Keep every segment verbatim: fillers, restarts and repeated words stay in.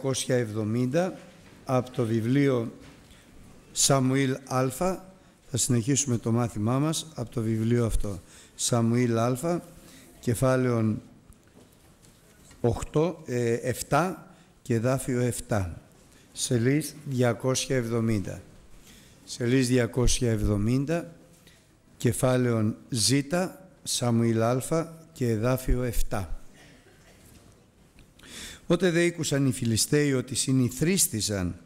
διακόσια εβδομήντα από το βιβλίο Σαμουήλ Α. Θα συνεχίσουμε το μάθημά μας από το βιβλίο αυτό. Σαμουήλ Α, κεφάλαιο οκτώ, ε, επτά και εδάφιο επτά. Σελίς διακόσια εβδομήντα. Σελίς διακόσια εβδομήντα, κεφάλαιο Ζ, Σαμουήλ Α και εδάφιο επτά. Ότε δε ήκουσαν οι Φιλιστέοι ότι συνηθρίστησαν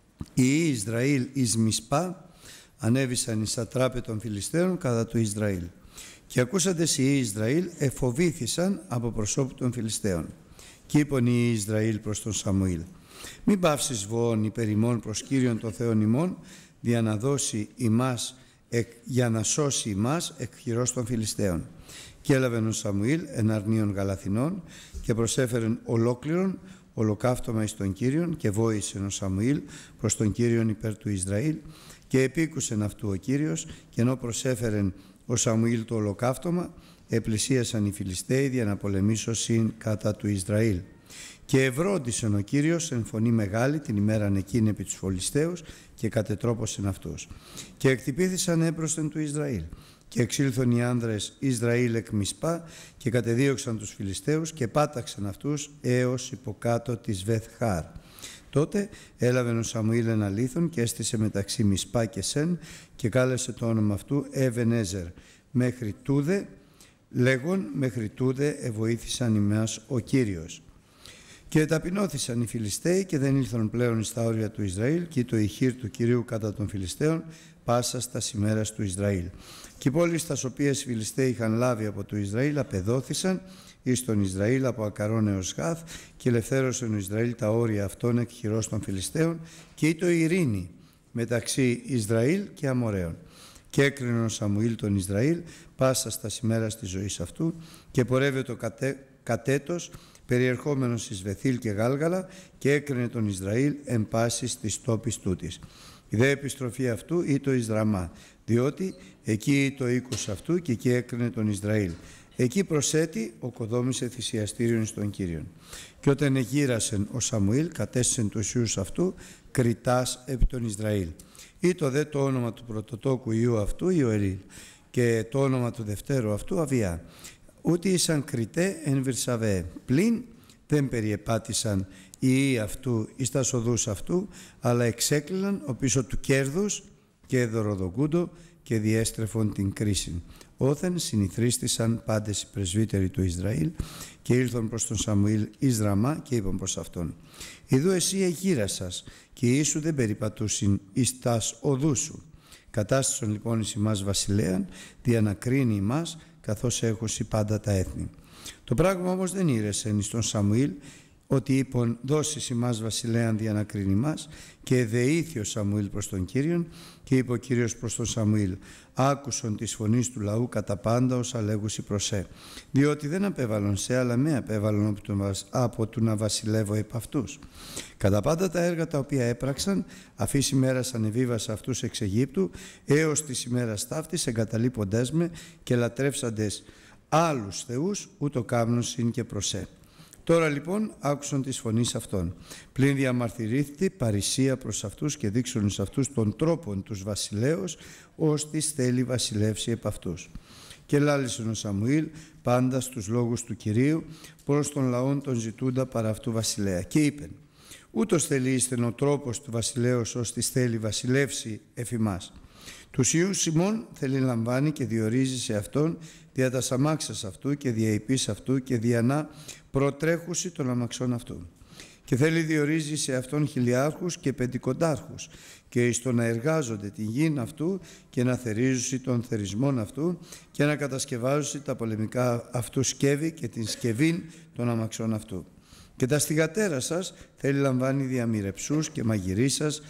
οι Ισραήλ εις Μισπά, ανέβησαν εις ατράπε των Φιλιστέων κατά του Ισραήλ. Και ακούσαντες οι Ισραήλ εφοβήθησαν από προσώπου των Φιλιστέων. Και είπαν οι Ισραήλ προς τον Σαμουήλ: μην παύσεις βοών υπέρ ημών προς Κύριον τον Θεόν ημών, για να δώσει ημάς, εκ, για να σώσει ημάς εκ χειρός των Φιλιστέων. Και έλαβεν ο Σαμουήλ εναρνίων Γαλαθινών και προσέφερεν ολόκληρον ολοκαύτωμα εις τον Κύριον, και βόησεν ο Σαμουήλ προς τον Κύριον υπέρ του Ισραήλ, και επίκουσεν αυτού ο Κύριος, και ενώ προσέφερεν ο Σαμουήλ το ολοκαύτωμα, επλησίασαν οι Φιλιστέοι για να πολεμήσωσιν κατά του Ισραήλ. Και ευρόντισεν ο Κύριος εν φωνή μεγάλη την ημέραν εκείνη επί τους Φιλιστέους, και κατετρόπωσεν αυτούς. Και εκτυπήθησαν έμπροσθεν του Ισραήλ. Και εξήλθον οι άνδρες Ισραήλ εκ Μισπά και κατεδίωξαν τους Φιλιστέους και πάταξαν αυτούς έως υποκάτω της Βεθ-Χάρ. Τότε έλαβεν ο Σαμουήλ ένα λίθον και έστησε μεταξύ Μισπά και Σεν και κάλεσε το όνομα αυτού Εβενέζερ. Μέχρι τούδε, λέγον, μέχρι τούδε εβοήθησαν ημάς ο Κύριος. Και ταπεινώθησαν οι Φιλιστέοι και δεν ήλθαν πλέον στα όρια του Ισραήλ, και το ηχείρ του Κυρίου κατά των Φιλιστέων πάσα στα ημέρας του Ισραήλ. Και οι πόλεις τας οποίες οι Φιλιστέοι είχαν λάβει από το Ισραήλ απεδόθησαν εις τον Ισραήλ από Ακαρών έως Γάθ, και ελευθέρωσαν ο Ισραήλ τα όρια αυτών εκ χειρός των Φιλιστέων, και ήτο ειρήνη μεταξύ Ισραήλ και Αμοραίων. Και έκρινε ο Σαμουήλ τον Ισραήλ πάσα στα ημέρας της ζωής αυτού, και πορεύεται ο κατέ, κατέτος περιερχόμενος εις Βεθήλ και Γάλγαλα, και έκρινε τον Ισραήλ εν πάσης της τόπης τούτης. Η δε επιστροφή αυτού ήτο εις Ραμά, διότι εκεί ήτο οίκος αυτού, και εκεί έκρινε τον Ισραήλ. Εκεί προσέτη οκοδόμησε θυσιαστήριον στον Κύριον. Και όταν εγύρασεν ο Σαμουήλ, κατέστησεν τους ιούς αυτού κριτάς επί τον Ισραήλ. Ήτο δε το όνομα του πρωτοτόκου ιού αυτού Ιωελήλ, και το όνομα του δευτέρου αυτού Αβιά. Ούτε ήσαν κριτέ εν Βυρσαβέ, πλην δεν περιεπάτησαν οι ιοί αυτού εις τας οδούς αυτού, αλλά εξέκλειναν ο πίσω του κέρδους και δωροδοκούντο και διέστρεφον την κρίση. Όθεν συνηθρίστησαν πάντες οι πρεσβύτεροι του Ισραήλ, και ήλθον προς τον Σαμουήλ εις Ραμά και είπαν προς αυτόν: ιδού εσύ εγύρασας, και οι σου δεν περιπατούσιν εις τας οδούς σου. Κατάστησον λοιπόν εις ημάς βασιλέαν, δια να κρίνει ημάς, καθώς έχουσι πάντα τα έθνη. Το πράγμα όμως δεν ήρεσεν εις τον Σαμουήλ, ότι είπον δώσεις ημάς βασιλέαν δια να κρίνει μας, και δεήθη ο Σαμουήλ προς τον Κύριον, και είπε ο Κύριος προς τον Σαμουήλ: άκουσον της φωνής του λαού κατά πάντα όσα λέγουσι προσέ, διότι δεν απέβαλον σε, αλλά με απέβαλον από του να βασιλεύω επ' αυτούς. Κατά πάντα τα έργα τα οποία έπραξαν, αφής ημέρας ανεβίβασα αυτούς εξ Αιγύπτου, έως της ημέρας ταύτης εγκαταλείποντές με και λατρεύσαντες άλλους θεούς, ούτω κάμνον συν και προσέ. Τώρα λοιπόν άκουσαν της φωνής αυτών. Πλην διαμαρτυρήθη παρησία προς αυτούς και δείξουν εις αυτούς των τρόπων τους βασιλέως, ώστις θέλει βασιλεύσει επ' αυτούς. Και λάλησεν ο Σαμουήλ πάντα στους λόγους του Κυρίου προς τον λαόν τον ζητούντα παρά αυτού βασιλέα. Και είπεν: ούτως θέλει ίστεν ο τρόπος του βασιλέως, ώστις θέλει βασιλεύσει εφ' ημάς. Τους ιούς ημών θέλει λαμβάνει και διορίζει σε αυτόν δια τας αμάξας αυτού και δια υπής αυτού και δια να προτρέχουσι των αμαξών αυτού. Και θέλει διορίζει σε αυτόν χιλιάρχους και πεντηκοντάρχους, και εις το να εργάζονται την γην αυτού και να θερίζουσι των θερισμών αυτού και να κατασκευάζουσι τα πολεμικά αυτού σκεύη και την σκευήν των αμαξών αυτού. Και τα στιγατέρα σας θέλει λαμβάνει διαμοιρεψούς και μαγειρίσας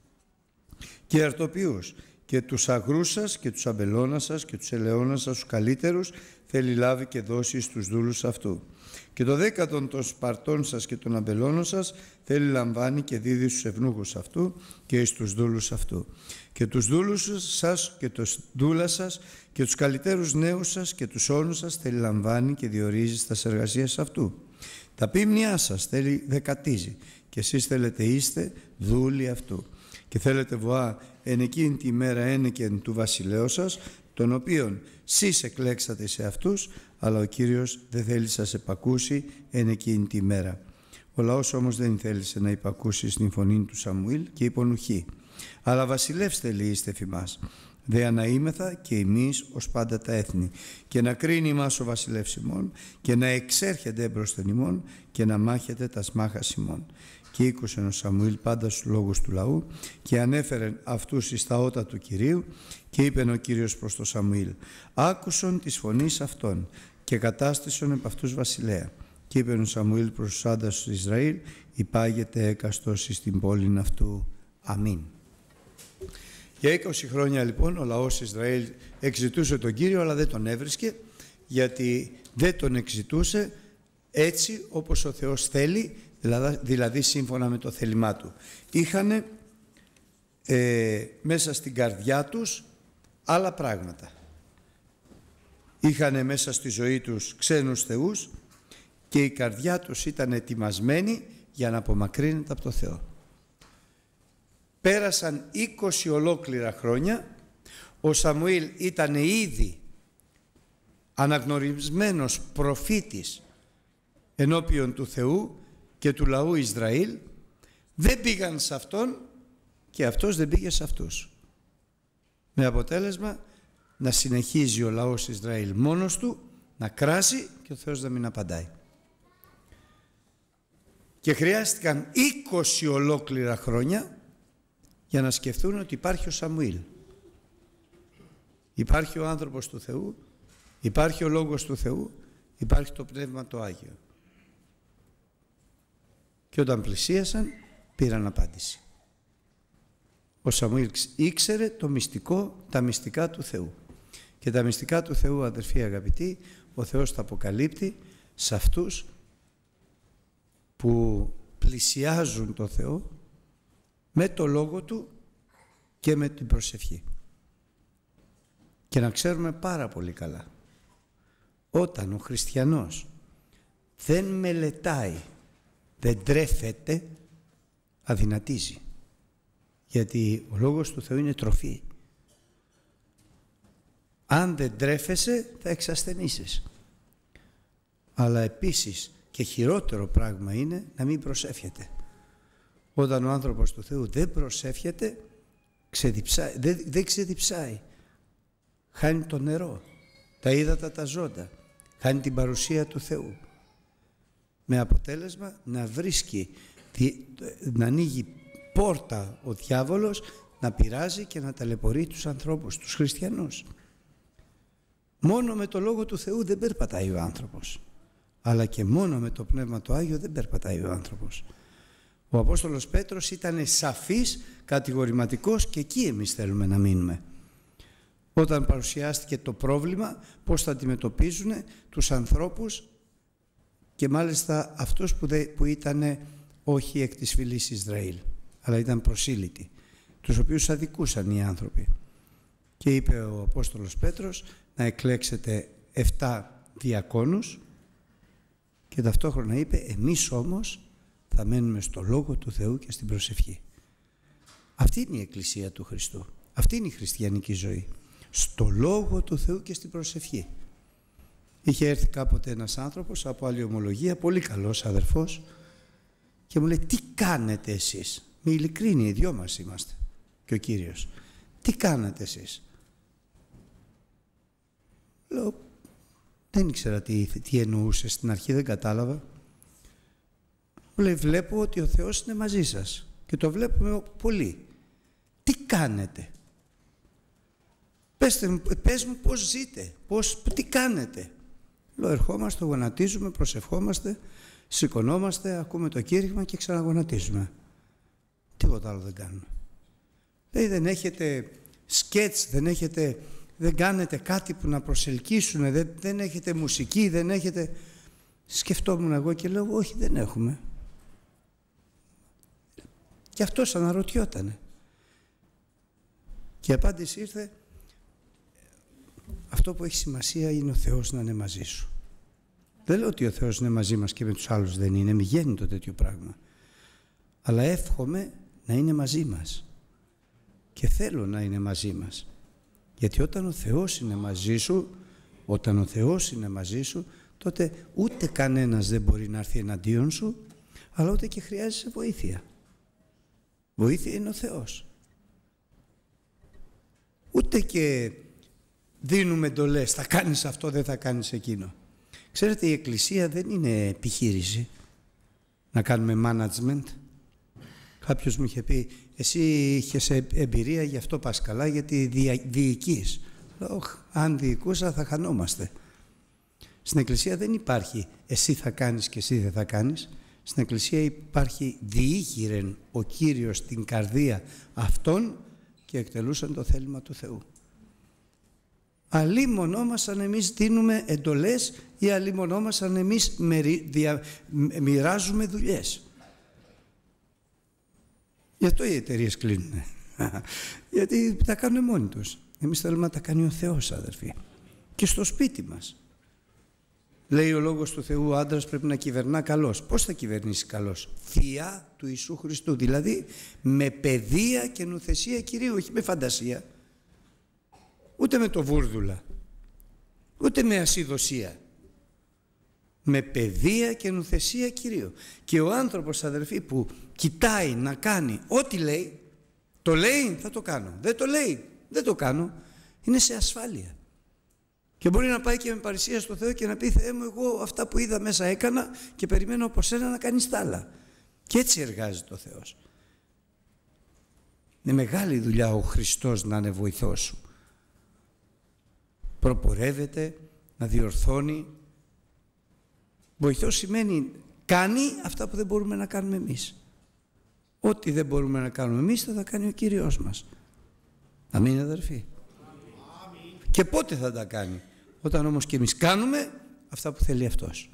και αρτοποιούς, και τους αγρούς σας και τους αμπελώνας σας και τους ελαιώνας σας τους καλύτερους θέλει λάβει και δώσει στους δούλους αυτού. Και το δέκατον των σπαρτών σας και των αμπελώνων σας θέλει λαμβάνει και δίδει στους ευνούχους αυτού και εις τους δούλους αυτού. Και τους δούλους σας και τους δούλα σας και τους καλύτερους νέους σας και τους όνους σας θέλει λαμβάνει και διορίζει στα εργασίες αυτού. Τα ποίμνιά σας θέλει δεκατίζει και εσείς θέλετε είστε δούλοι αυτού. Και θέλετε βοά εν εκείνη τη μέρα ένεκεν του βασιλέως σας, τον οποίον σεις εκλέξατε σε αυτούς, αλλά ο Κύριος δεν θέλει σας επακούσει εν εκείνη τη μέρα. Ο λαός όμως δεν θέλησε να υπακούσει στην φωνή του Σαμουήλ και υπονουχεί. Αλλά βασιλεύστε λύεστε φημάς, δε αναήμεθα και εμείς ως πάντα τα έθνη, και να κρίνει ημάς ο βασιλεύς ημών, και να εξέρχεται εμπροσθεν ημών, και να μάχεται τας μάχας ημών. Και ήκουσεν ο Σαμουήλ πάντα στους λόγους του λαού, και ανέφερεν αυτούς εις τα ότα του Κυρίου, και είπεν ο Κύριος προς το Σαμουήλ, άκουσον της φωνής αυτών, και κατάστησον επ' αυτούς βασιλέα. Και είπεν ο Σαμουήλ προς τους άντρας του Ισραήλ, υπάγεται έκαστος εις την πόλην αυτού. Αμήν. Για είκοσι χρόνια λοιπόν ο λαός Ισραήλ εξητούσε τον Κύριο, αλλά δεν τον έβρισκε, γιατί δεν τον εξητούσε έτσι όπως ο Θεός θέλει, δηλαδή, δηλαδή σύμφωνα με το θέλημά του. Είχαν ε, μέσα στην καρδιά τους άλλα πράγματα. Είχαν μέσα στη ζωή τους ξένους θεούς και η καρδιά τους ήταν ετοιμασμένη για να απομακρύνεται από το Θεό. Πέρασαν είκοσι ολόκληρα χρόνια, ο Σαμουήλ ήταν ήδη αναγνωρισμένος προφήτης ενώπιον του Θεού και του λαού Ισραήλ, δεν πήγαν σε αυτόν και αυτός δεν πήγε σε αυτούς. Με αποτέλεσμα να συνεχίζει ο λαός Ισραήλ μόνος του, να κράσει και ο Θεός να μην απαντάει. Και χρειάστηκαν είκοσι ολόκληρα χρόνια για να σκεφτούν ότι υπάρχει ο Σαμουήλ. Υπάρχει ο άνθρωπος του Θεού, υπάρχει ο Λόγος του Θεού, υπάρχει το Πνεύμα το Άγιο. Και όταν πλησίασαν πήραν απάντηση. Ο Σαμουήλ ήξερε το μυστικό, τα μυστικά του Θεού. Και τα μυστικά του Θεού, αδερφοί αγαπητοί, ο Θεός τα αποκαλύπτει σε αυτούς που πλησιάζουν το Θεό με το Λόγο Του και με την προσευχή. Και να ξέρουμε πάρα πολύ καλά, όταν ο χριστιανός δεν μελετάει, δεν τρέφεται, αδυνατίζει. Γιατί ο Λόγος του Θεού είναι τροφή. Αν δεν τρέφεσαι θα εξασθενήσεις. Αλλά επίσης και χειρότερο πράγμα είναι να μην προσεύχεται. Όταν ο άνθρωπος του Θεού δεν προσεύχεται, ξεδιψάει, δεν, δεν ξεδιψάει. Χάνει το νερό, τα ύδατα τα ζώντα, χάνει την παρουσία του Θεού. Με αποτέλεσμα να βρίσκει, να ανοίγει πόρτα ο διάβολος, να πειράζει και να ταλαιπωρεί τους ανθρώπους, τους χριστιανούς. Μόνο με το Λόγο του Θεού δεν περπατάει ο άνθρωπος, αλλά και μόνο με το Πνεύμα το Άγιο δεν περπατάει ο άνθρωπος. Ο Απόστολος Πέτρος ήταν σαφής, κατηγορηματικός και εκεί εμείς θέλουμε να μείνουμε. Όταν παρουσιάστηκε το πρόβλημα, πώς θα αντιμετωπίζουν τους ανθρώπους και μάλιστα αυτούς που, δε, που ήταν όχι εκ της φυλής Ισραήλ, αλλά ήταν προσήλυτοι, τους οποίους αδικούσαν οι άνθρωποι. Και είπε ο Απόστολος Πέτρος να εκλέξετε εφτά διακόνους και ταυτόχρονα είπε εμείς όμως θα μένουμε στο Λόγο του Θεού και στην προσευχή. Αυτή είναι η Εκκλησία του Χριστού. Αυτή είναι η χριστιανική ζωή. Στο Λόγο του Θεού και στην προσευχή. Είχε έρθει κάποτε ένας άνθρωπος από άλλη ομολογία, πολύ καλός αδερφός, και μου λέει τι κάνετε εσείς? Με ειλικρίνη, οι δυο μας είμαστε και ο Κύριος. Τι κάνετε εσείς? Λέω, δεν ήξερα τι, τι εννοούσε στην αρχή, δεν κατάλαβα. Μου λέει, βλέπω ότι ο Θεός είναι μαζί σας και το βλέπουμε πολύ. Τι κάνετε? Πέστε, πες μου πώς ζείτε, πώς, τι κάνετε? Λέω, ερχόμαστε, γονατίζουμε, προσευχόμαστε, σηκωνόμαστε, ακούμε το κήρυγμα και ξαναγονατίζουμε. Τίποτα άλλο δεν κάνουμε. Λέει, δεν έχετε σκέτς, δεν έχετε, δεν κάνετε κάτι που να προσελκύσουν, δεν, δεν έχετε μουσική, δεν έχετε... Σκεφτόμουν εγώ και λέω, όχι δεν έχουμε. Και αυτός αναρωτιότανε. Και η απάντηση ήρθε, αυτό που έχει σημασία είναι ο Θεός να είναι μαζί σου. Δεν λέω ότι ο Θεός είναι μαζί μας και με τους άλλους δεν είναι, μη γίνει το τέτοιο πράγμα. Αλλά εύχομαι να είναι μαζί μας. Και θέλω να είναι μαζί μας. Γιατί όταν ο Θεός είναι μαζί σου, όταν ο Θεός είναι μαζί σου, τότε ούτε κανένας δεν μπορεί να έρθει εναντίον σου, αλλά ούτε και χρειάζεσαι βοήθεια. Βοήθεια είναι ο Θεός. Ούτε και δίνουμε εντολές, θα κάνεις αυτό, δεν θα κάνεις εκείνο. Ξέρετε, η Εκκλησία δεν είναι επιχείρηση να κάνουμε management. Κάποιος μου είχε πει, εσύ είχες εμπειρία, γι' αυτό πας καλά, γιατί διοικείς. Ωχ, αν διοικούσα θα χανόμαστε. Στην Εκκλησία δεν υπάρχει εσύ θα κάνεις και εσύ δεν θα κάνεις. Στην Εκκλησία υπάρχει διήγηρεν ο Κύριος στην καρδία αυτών και εκτελούσαν το θέλημα του Θεού. Αλλήμονό μας αν εμείς δίνουμε εντολές ή αλλήμονό μας αν εμείς μοιράζουμε δουλειές. Γι' αυτό οι εταιρείες κλείνουν. Γιατί τα κάνουν μόνοι τους. Εμείς θέλουμε να τα κάνει ο Θεός, αδερφοί. Και στο σπίτι μας. Λέει ο Λόγος του Θεού, ο άντρας πρέπει να κυβερνά καλώς. Πώς θα κυβερνήσει καλώς? Θεία του Ιησού Χριστού. Δηλαδή με παιδεία και νουθεσία Κυρίου, όχι με φαντασία. Ούτε με το βούρδουλα. Ούτε με ασυδοσία. Με παιδεία και νουθεσία Κυρίου. Και ο άνθρωπος, αδερφοί, που κοιτάει να κάνει ό,τι λέει, το λέει, θα το κάνω. Δεν το λέει, δεν το κάνω. Είναι σε ασφάλεια. Και μπορεί να πάει και με παρησία στο Θεό και να πει, Θεέ μου, εγώ αυτά που είδα μέσα έκανα και περιμένω από σένα να κάνεις τ' άλλα. Και έτσι εργάζεται ο Θεός. Είναι μεγάλη δουλειά ο Χριστός να είναι βοηθός σου. Προπορεύεται, να διορθώνει. Βοηθός σημαίνει κάνει αυτά που δεν μπορούμε να κάνουμε εμείς. Ό,τι δεν μπορούμε να κάνουμε εμείς θα τα κάνει ο Κύριος μας. Αμήν, αδερφοί. Αμήν. Και πότε θα τα κάνει? Όταν όμως και εμείς κάνουμε αυτά που θέλει Αυτός.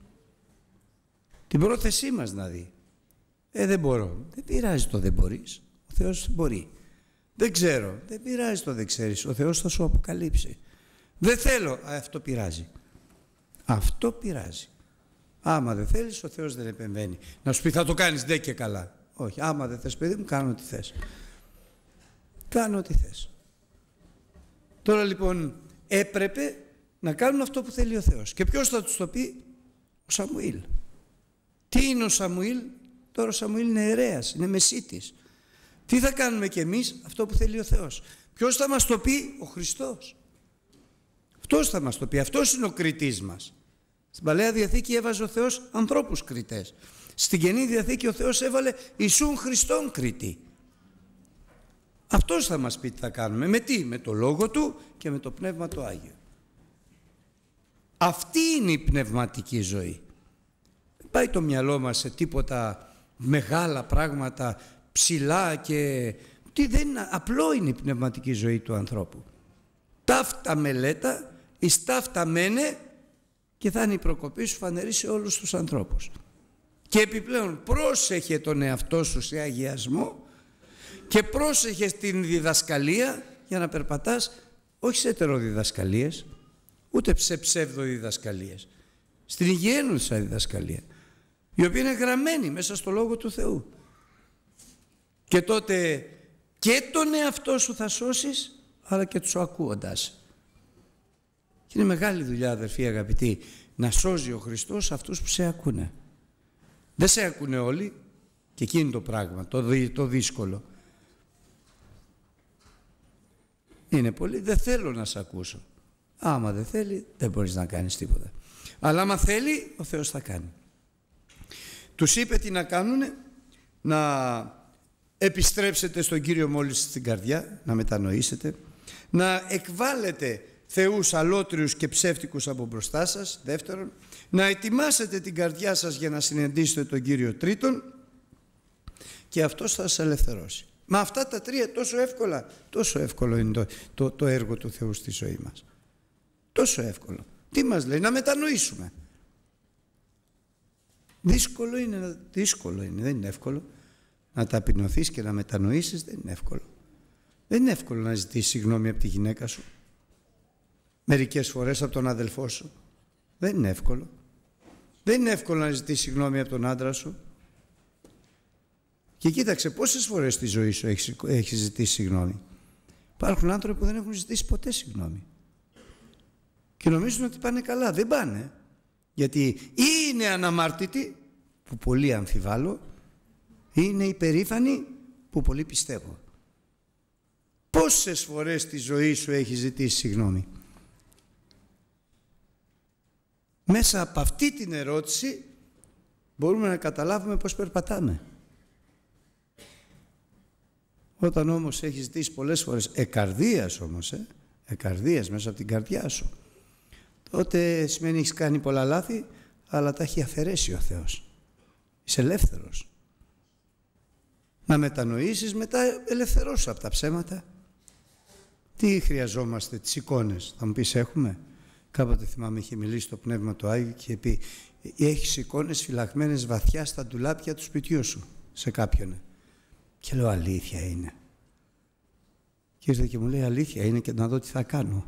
Την πρόθεσή μας να δει. Ε, δεν μπορώ. Δεν πειράζει το δεν μπορείς. Ο Θεός μπορεί. Δεν ξέρω. Δεν πειράζει το δεν ξέρεις. Ο Θεός θα σου αποκαλύψει. Δεν θέλω. Α, αυτό πειράζει. Αυτό πειράζει. Άμα δεν θέλεις, ο Θεός δεν επεμβαίνει. Να σου πει θα το κάνεις δε και καλά. Όχι. Άμα δεν θες, παιδί μου, κάνω ό,τι θες. Κάνω ό,τι θες. Τώρα λοιπόν έπρεπε να κάνουν αυτό που θέλει ο Θεός. Και ποιος θα τους το πει? Ο Σαμουήλ. Τι είναι ο Σαμουήλ? Τώρα ο Σαμουήλ είναι ιερέας, είναι μεσίτης. Τι θα κάνουμε κι εμείς? Αυτό που θέλει ο Θεός. Ποιος θα μας το πει? Ο Χριστός. Αυτός θα μας το πει. Αυτός είναι ο κριτής μας. Στην Παλαιά Διαθήκη έβαζε ο Θεός ανθρώπους κριτές. Στην Καινή Διαθήκη ο Θεός έβαλε Ιησούν Χριστόν κριτή. Αυτός θα μας πει τι θα κάνουμε. Με τι? Με το Λόγο Του και με το Πνεύμα το Άγιο. Αυτή είναι η πνευματική ζωή. Δεν πάει το μυαλό μας σε τίποτα μεγάλα πράγματα, ψηλά και... Τι δεν είναι, απλό είναι η πνευματική ζωή του ανθρώπου. Ταύτα μελέτα, εις ταύτα μένε και θα είναι η προκοπή σου φανερή σε όλους τους ανθρώπους. Και επιπλέον πρόσεχε τον εαυτό σου σε αγιασμό και πρόσεχε την διδασκαλία για να περπατάς όχι σε ετεροδιδασκαλίες, ούτε σε ψευδοδιδασκαλίες, στην υγιαίνουσα διδασκαλία, η οποία είναι γραμμένη μέσα στο Λόγο του Θεού. Και τότε και τον εαυτό σου θα σώσεις, αλλά και τους ακούοντάς. Και είναι μεγάλη δουλειά, αδερφοί αγαπητοί, να σώζει ο Χριστός αυτούς που σε ακούνε. Δεν σε ακούνε όλοι και εκεί είναι το πράγμα, το, δι, το δύσκολο. Είναι πολύ, δεν θέλω να σε ακούσω. Άμα δεν θέλει, δεν μπορείς να κάνεις τίποτα. Αλλά άμα θέλει, ο Θεός θα κάνει. Τους είπε τι να κάνουνε, να επιστρέψετε στον Κύριο μόλις στην καρδιά, να μετανοήσετε, να εκβάλλετε θεούς αλότριους και ψεύτικους από μπροστά σας, δεύτερον, να ετοιμάσετε την καρδιά σας για να συναντήσετε τον Κύριο τρίτον και αυτός θα σας ελευθερώσει. Μα αυτά τα τρία τόσο εύκολα, τόσο εύκολο είναι το, το, το έργο του Θεού στη ζωή μας. Τόσο εύκολο. Τι μας λέει? Να μετανοήσουμε. Δύσκολο είναι, δύσκολο είναι, δεν είναι εύκολο. Να ταπεινωθείς και να μετανοήσεις δεν είναι εύκολο. Δεν είναι εύκολο να ζητήσεις συγγνώμη από τη γυναίκα σου. Μερικές φορές από τον αδελφό σου. Δεν είναι εύκολο. Δεν είναι εύκολο να ζητήσεις συγγνώμη από τον άντρα σου. Και κοίταξε πόσες φορές στη ζωή σου έχεις, έχεις ζητήσει συγγνώμη. Υπάρχουν άνθρωποι που δεν έχουν ζητήσει ποτέ συγγνώμη. Και νομίζουν ότι πάνε καλά. Δεν πάνε. Γιατί ή είναι αναμάρτητοι, που πολύ αμφιβάλλω, ή είναι υπερήφανοι, που πολύ πιστεύω. Πόσες φορές στη ζωή σου έχεις ζητήσει συγγνώμη? Μέσα από αυτή την ερώτηση μπορούμε να καταλάβουμε πώς περπατάμε. Όταν όμως έχεις ζητήσει πολλές φορές, εκαρδίας όμως, ε, εκαρδίας μέσα από την καρδιά σου, τότε σημαίνει έχεις κάνει πολλά λάθη, αλλά τα έχει αφαιρέσει ο Θεός. Είσαι ελεύθερος. Να μετανοήσεις, μετά ελευθερώσου από τα ψέματα. Τι χρειαζόμαστε, τις εικόνες? Θα μου πεις έχουμε. Κάποτε θυμάμαι είχε μιλήσει το Πνεύμα του Άγιο και είχε πει έχεις εικόνες φυλαγμένες βαθιά στα ντουλάπια του σπιτιού σου, σε κάποιον. Και λέω αλήθεια είναι. Και ήρθε και μου λέει αλήθεια είναι και να δω τι θα κάνω.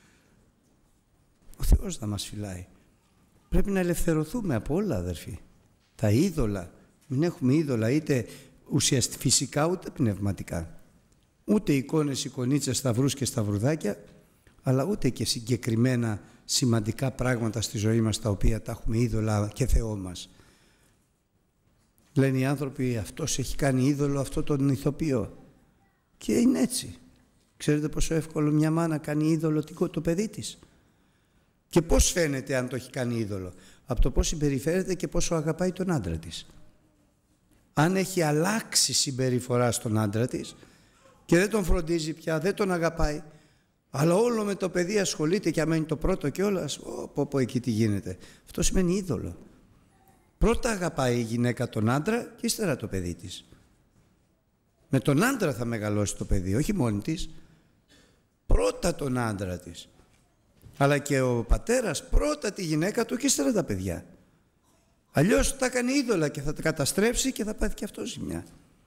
Ο Θεός θα μας φυλάει. Πρέπει να ελευθερωθούμε από όλα, αδερφοί. Τα είδωλα, μην έχουμε είδωλα είτε ουσιαστικά φυσικά ούτε πνευματικά. Ούτε εικόνες, εικονίτσες, σταυρούς και σταυρουδάκια, αλλά ούτε και συγκεκριμένα σημαντικά πράγματα στη ζωή μας τα οποία τα έχουμε είδωλα και Θεό μας. Λένε οι άνθρωποι αυτός έχει κάνει είδωλο αυτό τον ηθοποιό. Και είναι έτσι. Ξέρετε πόσο εύκολο μια μάνα κάνει είδωλο το παιδί της? Και πώς φαίνεται αν το έχει κάνει είδωλο? Από το πώς συμπεριφέρεται και πόσο αγαπάει τον άντρα της. Αν έχει αλλάξει συμπεριφορά στον άντρα της και δεν τον φροντίζει πια, δεν τον αγαπάει, αλλά όλο με το παιδί ασχολείται και αμένει το πρώτο κιόλας, πω πω εκεί τι γίνεται. Αυτό σημαίνει είδωλο. Πρώτα αγαπάει η γυναίκα τον άντρα και ύστερα το παιδί της. Με τον άντρα θα μεγαλώσει το παιδί, όχι μόνη της. Πρώτα τον άντρα της. Αλλά και ο πατέρας πρώτα τη γυναίκα του και ύστερα τα παιδιά. Αλλιώς τα κάνει είδωλα και θα τα καταστρέψει και θα πάθει και αυτό ζημιά.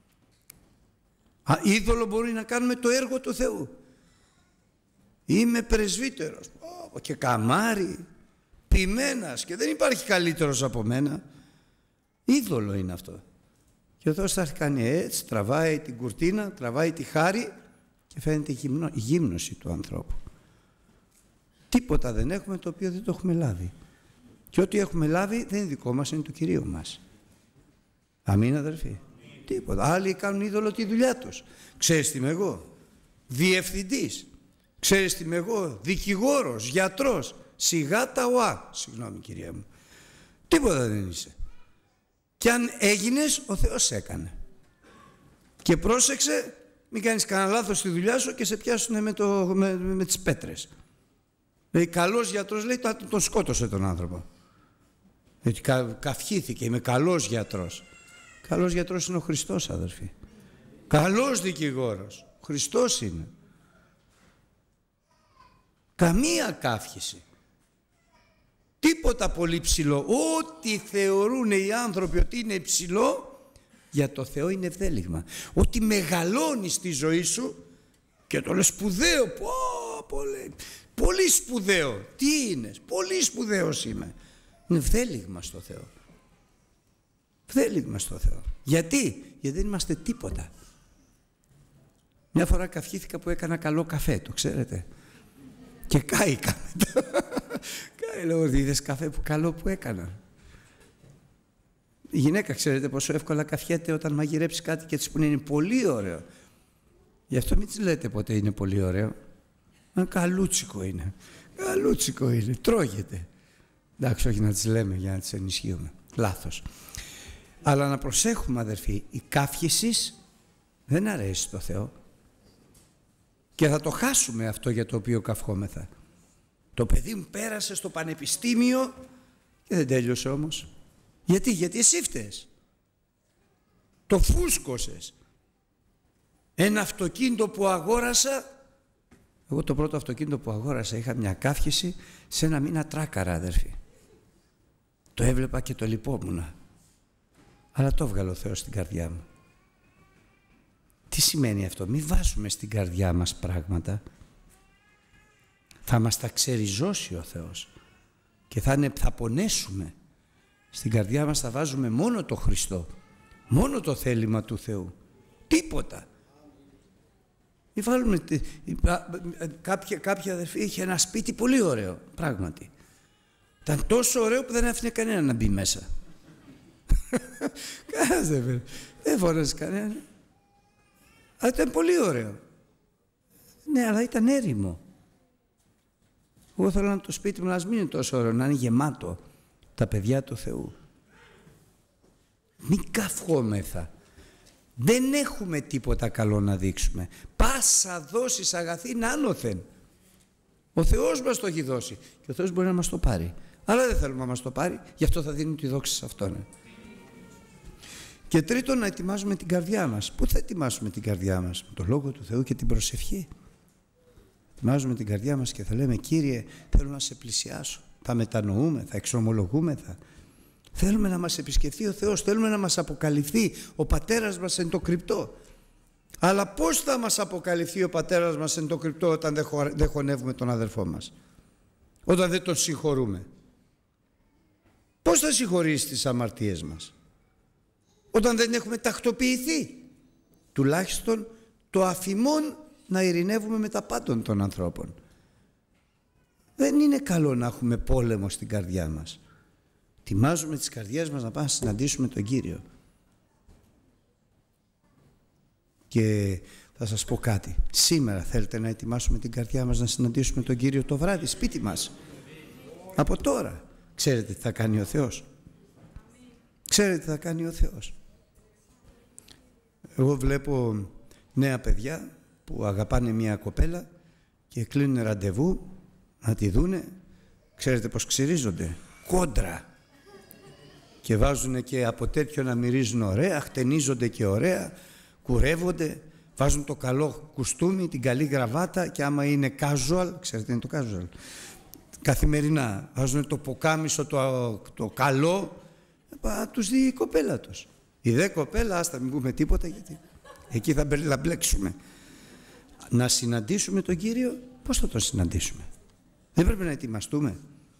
Α, είδωλο μπορεί να κάνουμε το έργο του Θεού. Είμαι πρεσβύτερος oh, και καμάρι, ποιμένας και δεν υπάρχει καλύτερος από μένα. Είδωλο είναι αυτό. Και ο Θεός θα κάνει έτσι, τραβάει την κουρτίνα, τραβάει τη χάρη και φαίνεται η, γυμνο, η γύμνωση του ανθρώπου. Τίποτα δεν έχουμε το οποίο δεν το έχουμε λάβει. Και ό,τι έχουμε λάβει δεν είναι δικό μας, είναι του Κυρίου μας. Αμήν αδερφοί. Τίποτα. Άλλοι κάνουν είδωλο τη δουλειά τους. Ξέρεις τι είμαι εγώ? Διευθυντής. Ξέρεις τι είμαι εγώ? Δικηγόρος, γιατρός. Σιγά τα ουά. Συγγνώμη κυρία μου. Τίποτα δεν είσαι. Και αν έγινες, ο Θεός έκανε. Και πρόσεξε, μην κάνεις κανένα λάθος στη δουλειά σου και σε πιάσουνε με, το, με, με τις πέτρες. Δηλαδή καλός γιατρός λέει τον σκότωσε τον άνθρωπο. Γιατί κα, καυχήθηκε, είμαι καλός γιατρός. Καλός γιατρός είναι ο Χριστός αδερφοί. Καλός δικηγόρος. Ο Χριστός είναι. Καμία καύχηση. Τίποτα πολύ ψηλό. Ό,τι θεωρούν οι άνθρωποι ότι είναι υψηλό, για το Θεό είναι ευδέλιγμα. Ότι μεγαλώνει στη ζωή σου και το λες σπουδαίο. Πω, πολύ, πολύ σπουδαίο. Τι είναι? Πολύ σπουδαίος είμαι. Είναι ευδέλιγμα στο Θεό. Ευδέλιγμα στο Θεό. Γιατί? Γιατί δεν είμαστε τίποτα. Μια φορά καυχήθηκα που έκανα καλό καφέ, το ξέρετε. Και κάηκα μετά. Κάη, λέω, είδες καφέ που καλό που έκανα. Η γυναίκα ξέρετε πόσο εύκολα καφιέται όταν μαγειρέψει κάτι και της πούνε είναι πολύ ωραίο. Γι' αυτό μην της λέτε ποτέ είναι πολύ ωραίο. Ένα καλούτσικο είναι. Καλούτσικο είναι. Τρώγεται. Εντάξει, όχι να τις λέμε για να τις ενισχύουμε. Λάθος. Αλλά να προσέχουμε αδερφοί, η καύχηση δεν αρέσει στο Θεό. Και θα το χάσουμε αυτό για το οποίο καυχόμεθα. Το παιδί μου πέρασε στο πανεπιστήμιο και δεν τέλειωσε όμως. Γιατί? Γιατί εσύ φταίς. Το φούσκωσες. Ένα αυτοκίνητο που αγόρασα, εγώ το πρώτο αυτοκίνητο που αγόρασα είχα μια καύχηση σε ένα μήνα τράκαρα αδερφοί. Το έβλεπα και το λυπόμουνα. Αλλά το έβγαλε ο Θεός στην καρδιά μου. Τι σημαίνει αυτό? Μην βάζουμε στην καρδιά μας πράγματα. Θα μας τα ξεριζώσει ο Θεός και θα, είναι, θα πονέσουμε Στην καρδιά μας θα βάζουμε μόνο το Χριστό, μόνο το θέλημα του Θεού, τίποτα. Ή βάλουμε, κάποια, κάποια αδερφή είχε ένα σπίτι πολύ ωραίο, πράγματι. Ήταν τόσο ωραίο που δεν άφηνε κανένα να μπει μέσα. Κάτσε, δεν φώναζε κανένα. Αλλά ήταν πολύ ωραίο. Ναι, αλλά ήταν έρημο. Εγώ θέλω να το σπίτι μου να μην είναι τόσο ωραίο, να είναι γεμάτο τα παιδιά του Θεού. Μην καυχόμεθα. Δεν έχουμε τίποτα καλό να δείξουμε. Πάσα δώσεις αγαθήν άνωθεν. Ο Θεός μας το έχει δώσει και ο Θεός μπορεί να μας το πάρει. Αλλά δεν θέλουμε να μας το πάρει, γι' αυτό θα δίνει τη δόξη σε Αυτόν. Και τρίτον, να ετοιμάζουμε την καρδιά μας. Πού θα ετοιμάσουμε την καρδιά μας? Με το Λόγο του Θεού και την προσευχή. Ετοιμάζουμε την καρδιά μας και θα λέμε, Κύριε, θέλω να σε πλησιάσω. Θα μετανοούμε, θα εξομολογούμε, θα... Θέλουμε να μας επισκεφθεί ο Θεός, θέλουμε να μας αποκαλυφθεί ο Πατέρας μας εν το κρυπτό. Αλλά πώς θα μας αποκαλυφθεί ο Πατέρας μας εν το κρυπτό όταν δεν, χω... δεν χωνεύουμε τον αδερφό μας? Όταν δεν τον συγχωρούμε? Πώς θα συγχωρήσει τις αμαρτίες μας? Όταν δεν έχουμε τακτοποιηθεί. Τουλάχιστον το αφημόν να ειρηνεύουμε με τα πάντων των ανθρώπων. Δεν είναι καλό να έχουμε πόλεμο στην καρδιά μας. Τιμάζουμε τις καρδιές μας να πάμε να συναντήσουμε τον Κύριο. Και θα σας πω κάτι. Σήμερα θέλετε να ετοιμάσουμε την καρδιά μας να συναντήσουμε τον Κύριο το βράδυ σπίτι μας? Από τώρα. Ξέρετε τι θα κάνει ο Θεός? Ξέρετε τι θα κάνει ο Θεός? Εγώ βλέπω νέα παιδιά που αγαπάνε μια κοπέλα και κλείνουν ραντεβού να τη δούνε. Ξέρετε πως ξυρίζονται? Κόντρα. Και βάζουν και από τέτοιο να μυρίζουν ωραία, χτενίζονται και ωραία, κουρεύονται, βάζουν το καλό κουστούμι, την καλή γραβάτα και άμα είναι casual, ξέρετε είναι το casual, καθημερινά, βάζουν το ποκάμισο το, το καλό, πα, τους δει η κοπέλα τους. Η δε κοπέλα, άστα μην πούμε τίποτα γιατί εκεί θα μπλέξουμε. Να συναντήσουμε τον Κύριο, πώς θα τον συναντήσουμε? Δεν πρέπει να ετοιμαστούμε?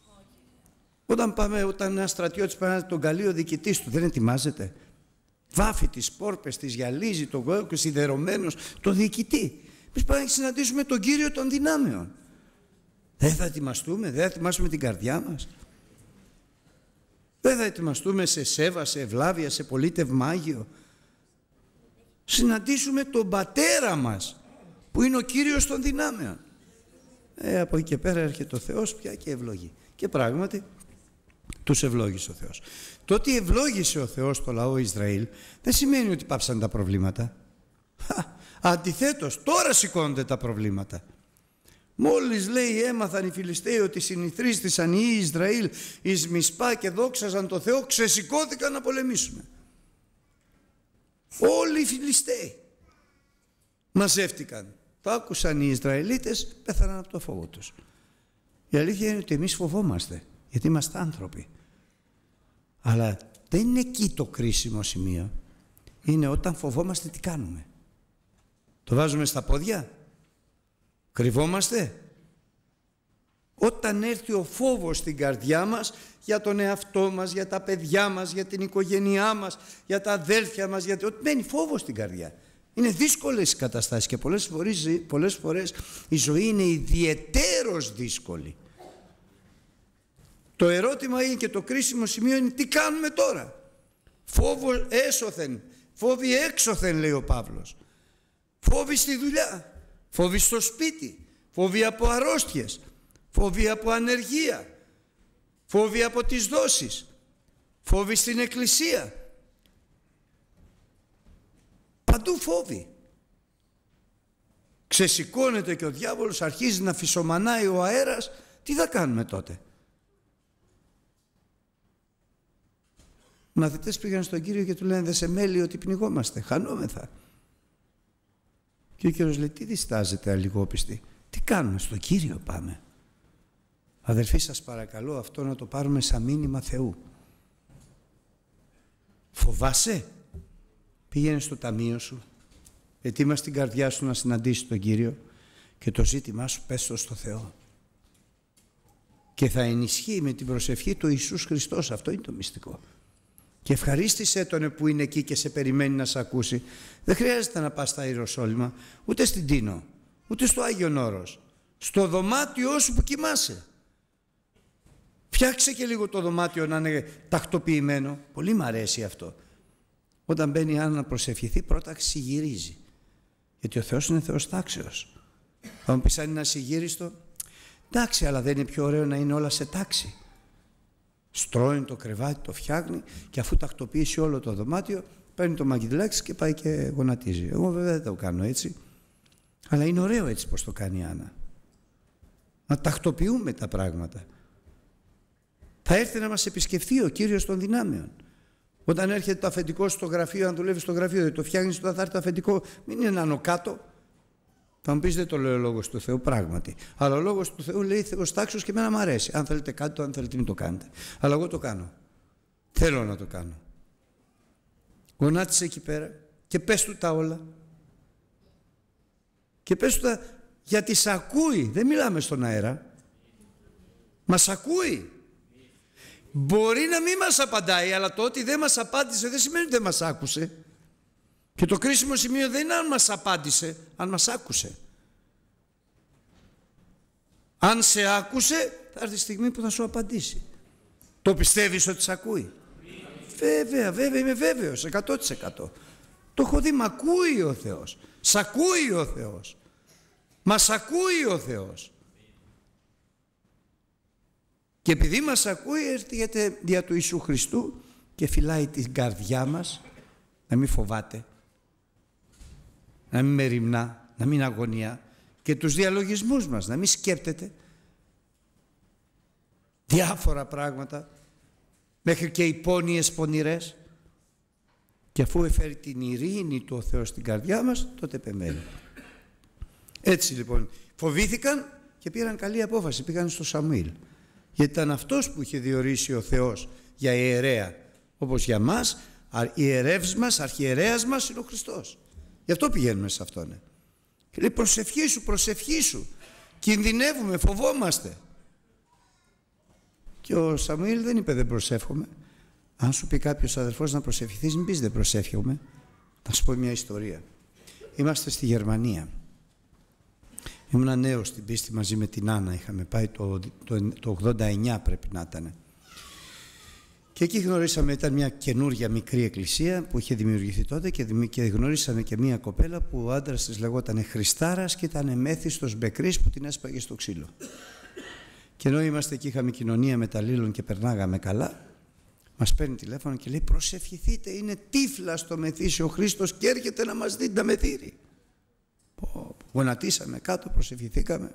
Όταν πάμε, όταν ένα στρατιώτης πάει τον καλεί ο διοικητής του, δεν ετοιμάζεται? Βάφει τις πόρπες, τις γυαλίζει, τον κόκκι σιδερωμένος, τον διοικητή. Εμείς πάμε να συναντήσουμε τον Κύριο των δυνάμεων. Δεν θα ετοιμαστούμε, δεν θα ετοιμάσουμε την καρδιά μας? Δεν θα ετοιμαστούμε σε σέβα, σε ευλάβεια, σε πολίτευμα Άγιο? Συναντήσουμε τον Πατέρα μας, που είναι ο Κύριος των δυνάμεων. Ε, από εκεί και πέρα έρχεται ο Θεός πια και ευλογεί. Και πράγματι, τους ευλόγησε ο Θεός. Το ότι ευλόγησε ο Θεός το λαό Ισραήλ δεν σημαίνει ότι πάψαν τα προβλήματα. Αντιθέτως, τώρα σηκώνονται τα προβλήματα. Μόλις λέει έμαθαν οι Φιλιστέοι ότι συνηθρίστησαν οι Ισραήλ εις Μισπά και δόξαζαν το Θεό, ξεσηκώθηκαν να πολεμήσουμε. Όλοι οι Φιλιστέοι μαζεύτηκαν. Το άκουσαν οι Ισραηλίτες, πέθαναν από το φόβο τους. Η αλήθεια είναι ότι εμείς φοβόμαστε, γιατί είμαστε άνθρωποι. Αλλά δεν είναι εκεί το κρίσιμο σημείο. Είναι όταν φοβόμαστε τι κάνουμε. Το βάζουμε στα πόδια? Κρυβόμαστε? Όταν έρθει ο φόβος στην καρδιά μας για τον εαυτό μας, για τα παιδιά μας, για την οικογένειά μας, για τα αδέλφια μας, γιατί ότι μένει φόβος στην καρδιά. Είναι δύσκολες οι καταστάσεις και πολλές φορές, πολλές φορές η ζωή είναι ιδιαιτέρως δύσκολη. Το ερώτημα είναι και το κρίσιμο σημείο είναι τι κάνουμε τώρα. Φόβο έσωθεν, φόβοι έξωθεν λέει ο Παύλος. Φόβοι στη δουλειά, φόβοι στο σπίτι, φόβοι από αρρώστιες, φόβοι από ανεργία, φόβοι από τις δόσεις, φόβοι στην εκκλησία. Παντού φόβοι. Ξεσηκώνεται και ο διάβολος, αρχίζει να φυσομανάει ο αέρας. Τι θα κάνουμε τότε? Μαθητές πήγαν στον Κύριο και του λένε δεν σε μέλει ότι πνιγόμαστε, χανόμεθα. Και ο Κύριος λέει τι διστάζετε αλληγόπιστοι? Τι κάνουμε? στον Κύριο πάμε. Αδελφοί σας παρακαλώ αυτό να το πάρουμε σαν μήνυμα Θεού. Φοβάσαι? Πήγαινε στο ταμείο σου, ετοίμασε την καρδιά σου να συναντήσει τον Κύριο και το ζήτημά σου πες το στο Θεό. και θα ενισχύει με την προσευχή του Ιησούς Χριστός. Αυτό είναι το μυστικό. Και ευχαρίστησέ τον που είναι εκεί και σε περιμένει να σε ακούσει. Δεν χρειάζεται να πας στα Ιεροσόλυμα, ούτε στην Τίνο, ούτε στο Άγιον Όρος. Στο δωμάτιό σου που κοιμάσαι. Φτιάξε και λίγο το δωμάτιο να είναι τακτοποιημένο. Πολύ μ' αρέσει αυτό. Όταν μπαίνει η Άννα να προσευχηθεί, πρώτα συγυρίζει. Γιατί ο Θεός είναι Θεός τάξεως. Θα μου πεις αν είναι ασυγύριστο, εντάξει, αλλά δεν είναι πιο ωραίο να είναι όλα σε τάξη. Στρώει το κρεβάτι, το φτιάχνει και αφού τακτοποιήσει όλο το δωμάτιο, παίρνει το μαγειδηλάκι και πάει και γονατίζει. Εγώ βέβαια δεν το κάνω έτσι. Αλλά είναι ωραίο έτσι πως το κάνει η Άννα. Να τακτοποιούμε τα πράγματα. Θα έρθει να μας επισκεφθεί ο Κύριος των δυνάμεων. Όταν έρχεται το αφεντικό στο γραφείο, αν δουλεύει στο γραφείο, δεν το φτιάχνεις, όταν θα έρθει το αφεντικό, μην είναι άνω κάτω. Θα μου πεις δεν το λέει ο λόγος του Θεού, πράγματι. Αλλά ο λόγος του Θεού λέει Θεός τάξεως και εμένα μου αρέσει. Αν θέλετε κάτι, το αν θέλετε μην το κάνετε. Αλλά εγώ το κάνω. Θέλω να το κάνω. Γονάτισε εκεί πέρα και πες του τα όλα. Και πες του τα γιατί σ' ακούει. Δεν μιλάμε στον αέρα. Μας ακούει. Μπορεί να μην μας απαντάει, αλλά το ότι δεν μας απάντησε δεν σημαίνει ότι δεν μας άκουσε. Και το κρίσιμο σημείο δεν είναι αν μας απάντησε, αν μας άκουσε. Αν σε άκουσε, θα έρθει η στιγμή που θα σου απαντήσει. Το πιστεύεις ότι σε ακούει? Βέβαια, βέβαια, είμαι βέβαιος, εκατό τοις εκατό. Το έχω δει, μ' ακούει ο Θεός. Σ' ακούει ο Θεός. Μας ακούει ο Θεός. Και επειδή μας ακούει, έρχεται δια του Ιησού Χριστού και φυλάει την καρδιά μας, να μην φοβάται, να μην μεριμνά, να μην αγωνία, και τους διαλογισμούς μας, να μην σκέπτεται διάφορα πράγματα, μέχρι και υπόνοιες πονηρές, και αφού εφέρει την ειρήνη του ο Θεός στην καρδιά μας, τότε επεμβαίνει. Έτσι λοιπόν, φοβήθηκαν και πήραν καλή απόφαση, πήγαν στο Σαμουήλ. Γιατί ήταν αυτός που είχε διορίσει ο Θεός για ιερέα. Όπως για μας, ιερεύς μας, αρχιερέας μας είναι ο Χριστός. Γι' αυτό πηγαίνουμε σε Αυτόν. Και λέει προσευχή σου, προσευχή σου. Κινδυνεύουμε, φοβόμαστε. Και ο Σαμουήλ δεν είπε δεν προσεύχομαι. Αν σου πει κάποιος αδερφός να προσευχηθείς, μην πεις δεν προσεύχομαι. Θα σου πω μια ιστορία. Είμαστε στη Γερμανία. Ήμουν νέος στην πίστη μαζί με την Άννα. Είχαμε πάει το, το, το ογδόντα εννιά πρέπει να ήταν. Και εκεί γνωρίσαμε, ήταν μια καινούργια μικρή εκκλησία που είχε δημιουργηθεί τότε και, και γνωρίσαμε και μια κοπέλα που ο άντρας της λεγόταν Χριστάρας και ήταν μέθιστος μπεκρής που την έσπαγε στο ξύλο. Και ενώ είμαστε εκεί, είχαμε κοινωνία μεταλλήλων και περνάγαμε καλά, μας παίρνει τηλέφωνο και λέει προσευχηθείτε, είναι τύφλα στο μεθύσι ο Χρήστος και έρχεται να μας δει τα μεθύρη. Γονατίσαμε κάτω, προσευχηθήκαμε.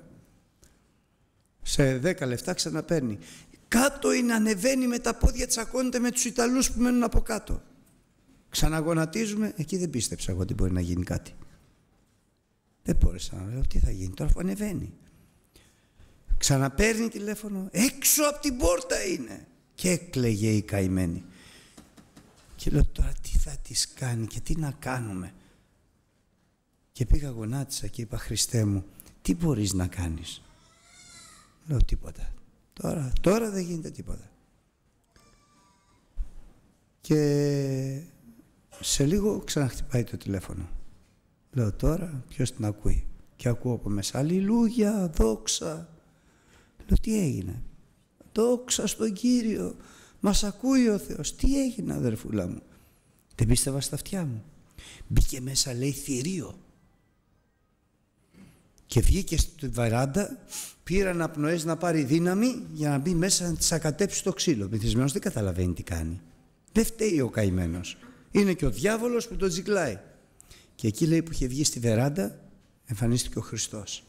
Σε δέκα λεπτά ξαναπαίρνει. Κάτω είναι, ανεβαίνει με τα πόδια, τσακώνεται με τους Ιταλούς που μένουν από κάτω. Ξαναγονατίζουμε, εκεί δεν πίστεψα εγώ ότι μπορεί να γίνει κάτι. Δεν μπόρεσα να λέω τι θα γίνει τώρα που ανεβαίνει. Ξαναπαίρνει τηλέφωνο, έξω από την πόρτα είναι. Και έκλαιγε η καημένη. Και λέω τώρα τι θα της κάνει και τι να κάνουμε. Και πήγα γονάτισα και είπα Χριστέ μου, τι μπορείς να κάνεις? Λέω τίποτα. Τώρα, τώρα δεν γίνεται τίποτα. Και σε λίγο ξαναχτυπάει το τηλέφωνο. Λέω τώρα ποιος την ακούει? Και ακούω από μέσα αλληλούια, δόξα. Λέω τι έγινε? Δόξα στον Κύριο, μας ακούει ο Θεός. Τι έγινε αδερφούλα μου? Δεν πίστευα στα αυτιά μου. Μπήκε μέσα λέει θηρίο. Και βγήκε στη βαράντα, πήραν απνοές να πάρει δύναμη για να μπει μέσα να της ακατέψει το ξύλο. Μυθισμένος δεν καταλαβαίνει τι κάνει. Δεν φταίει ο καημένος. Είναι και ο διάβολος που τον τζιγκλάει. Και εκεί λέει που είχε βγει στη βεράντα, εμφανίστηκε ο Χριστός.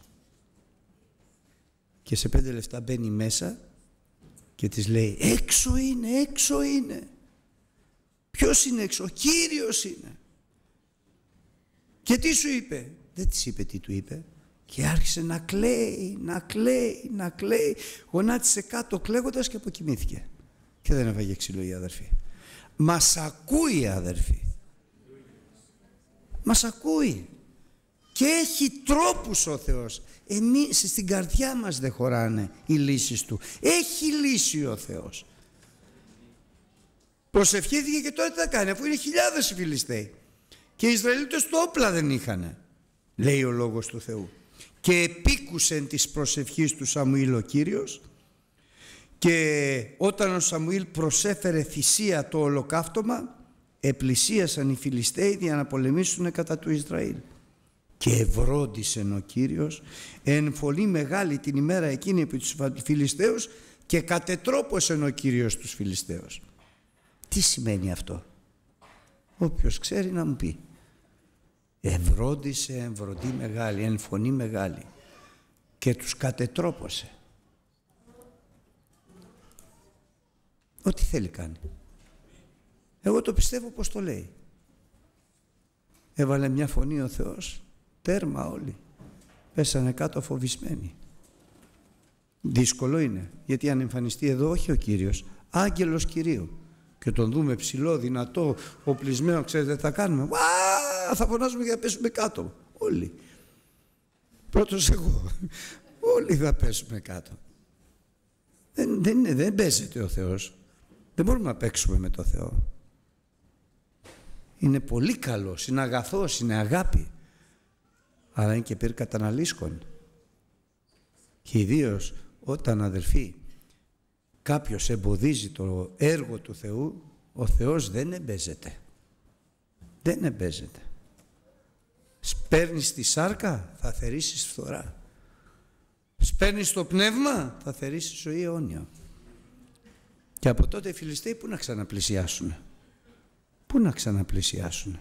Και σε πέντε λεπτά μπαίνει μέσα και της λέει έξω είναι, έξω είναι. Ποιος είναι έξω? Ο Κύριος είναι. Και τι σου είπε? Δεν της είπε τι του είπε. Και άρχισε να κλαίει, να κλαίει, να κλαίει. Γονάτισε κάτω κλαίγοντας και αποκοιμήθηκε. Και δεν έφαγε ξύλο η αδερφή. Μας ακούει αδερφή. Μας ακούει. Και έχει τρόπους ο Θεός. Εμείς στην καρδιά μας δεν χωράνε οι λύσεις του. Έχει λύσει ο Θεός. Προσευχήθηκε και τώρα τι θα κάνει, αφού είναι χιλιάδες οι Φιλιστέοι. Και οι Ισραηλίτες το όπλα δεν είχανε, λέει ο λόγος του Θεού. Και επίκουσεν της προσευχής του Σαμουήλ ο Κύριος, και όταν ο Σαμουήλ προσέφερε θυσία το ολοκαύτωμα, επλησίασαν οι Φιλιστέοι για να πολεμήσουν κατά του Ισραήλ. Και ευρόντισεν ο Κύριος εν φωνή μεγάλη την ημέρα εκείνη επί τους Φιλιστέους, και κατετρόπωσεν ο Κύριος τους Φιλιστέους. Τι σημαίνει αυτό? Όποιος ξέρει να μου πει. Ευρόντισε εν βροντή μεγάλη, εν φωνή μεγάλη, και τους κατετρόπωσε. Ό,τι θέλει κάνει. Εγώ το πιστεύω πως το λέει. Έβαλε μια φωνή ο Θεός, τέρμα όλοι. Πέσανε κάτω φοβισμένοι. Δύσκολο είναι, γιατί αν εμφανιστεί εδώ όχι ο Κύριος, άγγελος Κυρίου, και τον δούμε ψηλό, δυνατό, οπλισμένο, ξέρετε τι θα κάνουμε? Ουά, θα φωνάζουμε για να πέσουμε κάτω. Όλοι. Πρώτος εγώ. Όλοι θα πέσουμε κάτω. Δεν, δεν, δεν παίζεται ο Θεός. Δεν μπορούμε να παίξουμε με το Θεό. Είναι πολύ καλός, είναι αγαθός, είναι αγάπη. Αλλά είναι και περί καταναλύσκων. Και ιδίως όταν, αδελφοί, κάποιος εμποδίζει το έργο του Θεού, ο Θεός δεν εμπέζεται. Δεν εμπέζεται. Σπέρνεις τη σάρκα, θα θερήσεις φθορά. Σπέρνεις το πνεύμα, θα θερήσεις ζωή αιώνια. Και από τότε οι Φιλιστέοι πού να ξαναπλησιάσουν? Πού να ξαναπλησιάσουν?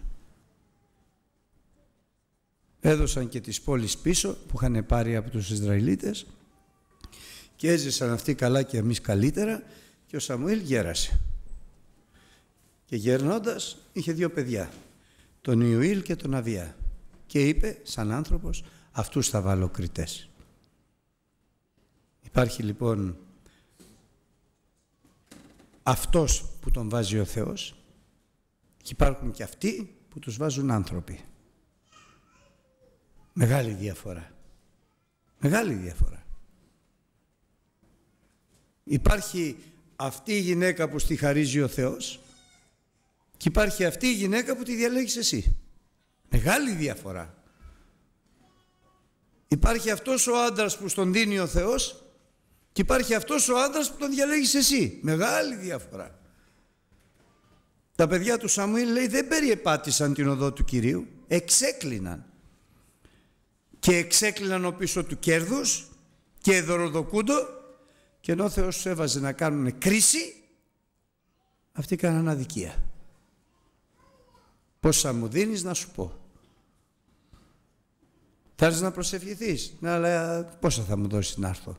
Έδωσαν και τις πόλεις πίσω που είχαν πάρει από τους Ισραηλίτες, και έζησαν αυτοί καλά και εμείς καλύτερα, και ο Σαμουήλ γέρασε. Και γερνώντας είχε δύο παιδιά, τον Ιουήλ και τον Αβιά, και είπε σαν άνθρωπος, αυτούς θα βάλω κριτές. Υπάρχει λοιπόν αυτός που τον βάζει ο Θεός, και υπάρχουν και αυτοί που τους βάζουν άνθρωποι. Μεγάλη διαφορά. Μεγάλη διαφορά. Υπάρχει αυτή η γυναίκα που στη χαρίζει ο Θεός, και υπάρχει αυτή η γυναίκα που τη διαλέγεις εσύ. Μεγάλη διαφορά. Υπάρχει αυτός ο άντρας που στον δίνει ο Θεός, και υπάρχει αυτός ο άντρας που τον διαλέγεις εσύ. Μεγάλη διαφορά. Τα παιδιά του Σαμουήλ, λέει, δεν περιεπάτησαν την οδό του Κυρίου, εξέκλειναν. Και εξέκλειναν ο πίσω του κέρδους και δωροδοκούντο, και ενώ ο Θεός τους έβαζε να κάνουν κρίση, αυτοί κάναν αδικία. Πόσα μου δίνεις να σου πω? Θα έρθεις να προσευχηθείς? Ναι, αλλά πόσα θα μου δώσεις να έρθω?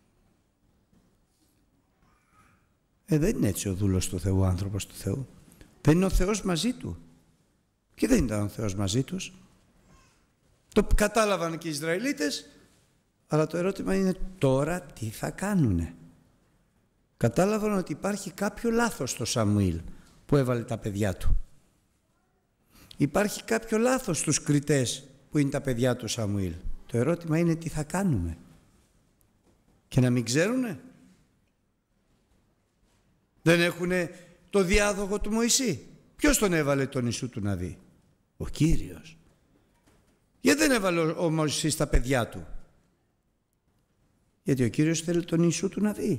Ε, δεν είναι έτσι ο δούλος του Θεού, ο άνθρωπος του Θεού. Δεν είναι ο Θεός μαζί του. Και δεν ήταν ο Θεός μαζί τους. Το κατάλαβαν και οι Ισραηλίτες, αλλά το ερώτημα είναι τώρα τι θα κάνουνε. Κατάλαβαν ότι υπάρχει κάποιο λάθος στο Σαμουήλ που έβαλε τα παιδιά του. Υπάρχει κάποιο λάθος στους κριτές που είναι τα παιδιά του Σαμουήλ. Το ερώτημα είναι τι θα κάνουμε. Και να μην ξέρουνε? Δεν έχουνε το διάδοχο του Μωυσή? Ποιος τον έβαλε τον Ιησού του να δει? Ο Κύριος. Γιατί δεν έβαλε ο Μωυσής τα παιδιά του? Γιατί ο Κύριος θέλει τον Ιησού του να δει.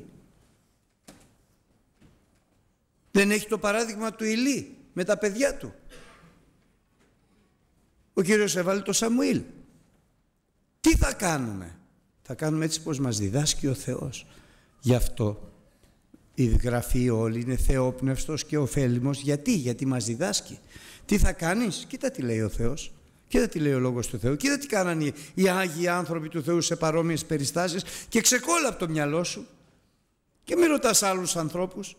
Δεν έχει το παράδειγμα του Ηλί με τα παιδιά του? Ο Κύριος έβαλε το Σαμουήλ. Τι θα κάνουμε? Θα κάνουμε έτσι πως μας διδάσκει ο Θεός. Γι' αυτό η Γραφή όλη είναι θεόπνευστος και ωφέλιμος. Γιατί? Γιατί μας διδάσκει. Τι θα κάνεις? Κοίτα τι λέει ο Θεός. Κοίτα τι λέει ο Λόγος του Θεού. Κοίτα τι κάνανε οι Άγιοι άνθρωποι του Θεού σε παρόμοιες περιστάσεις, και ξεκόλα από το μυαλό σου. Και μην ρωτάς άλλους ανθρώπους.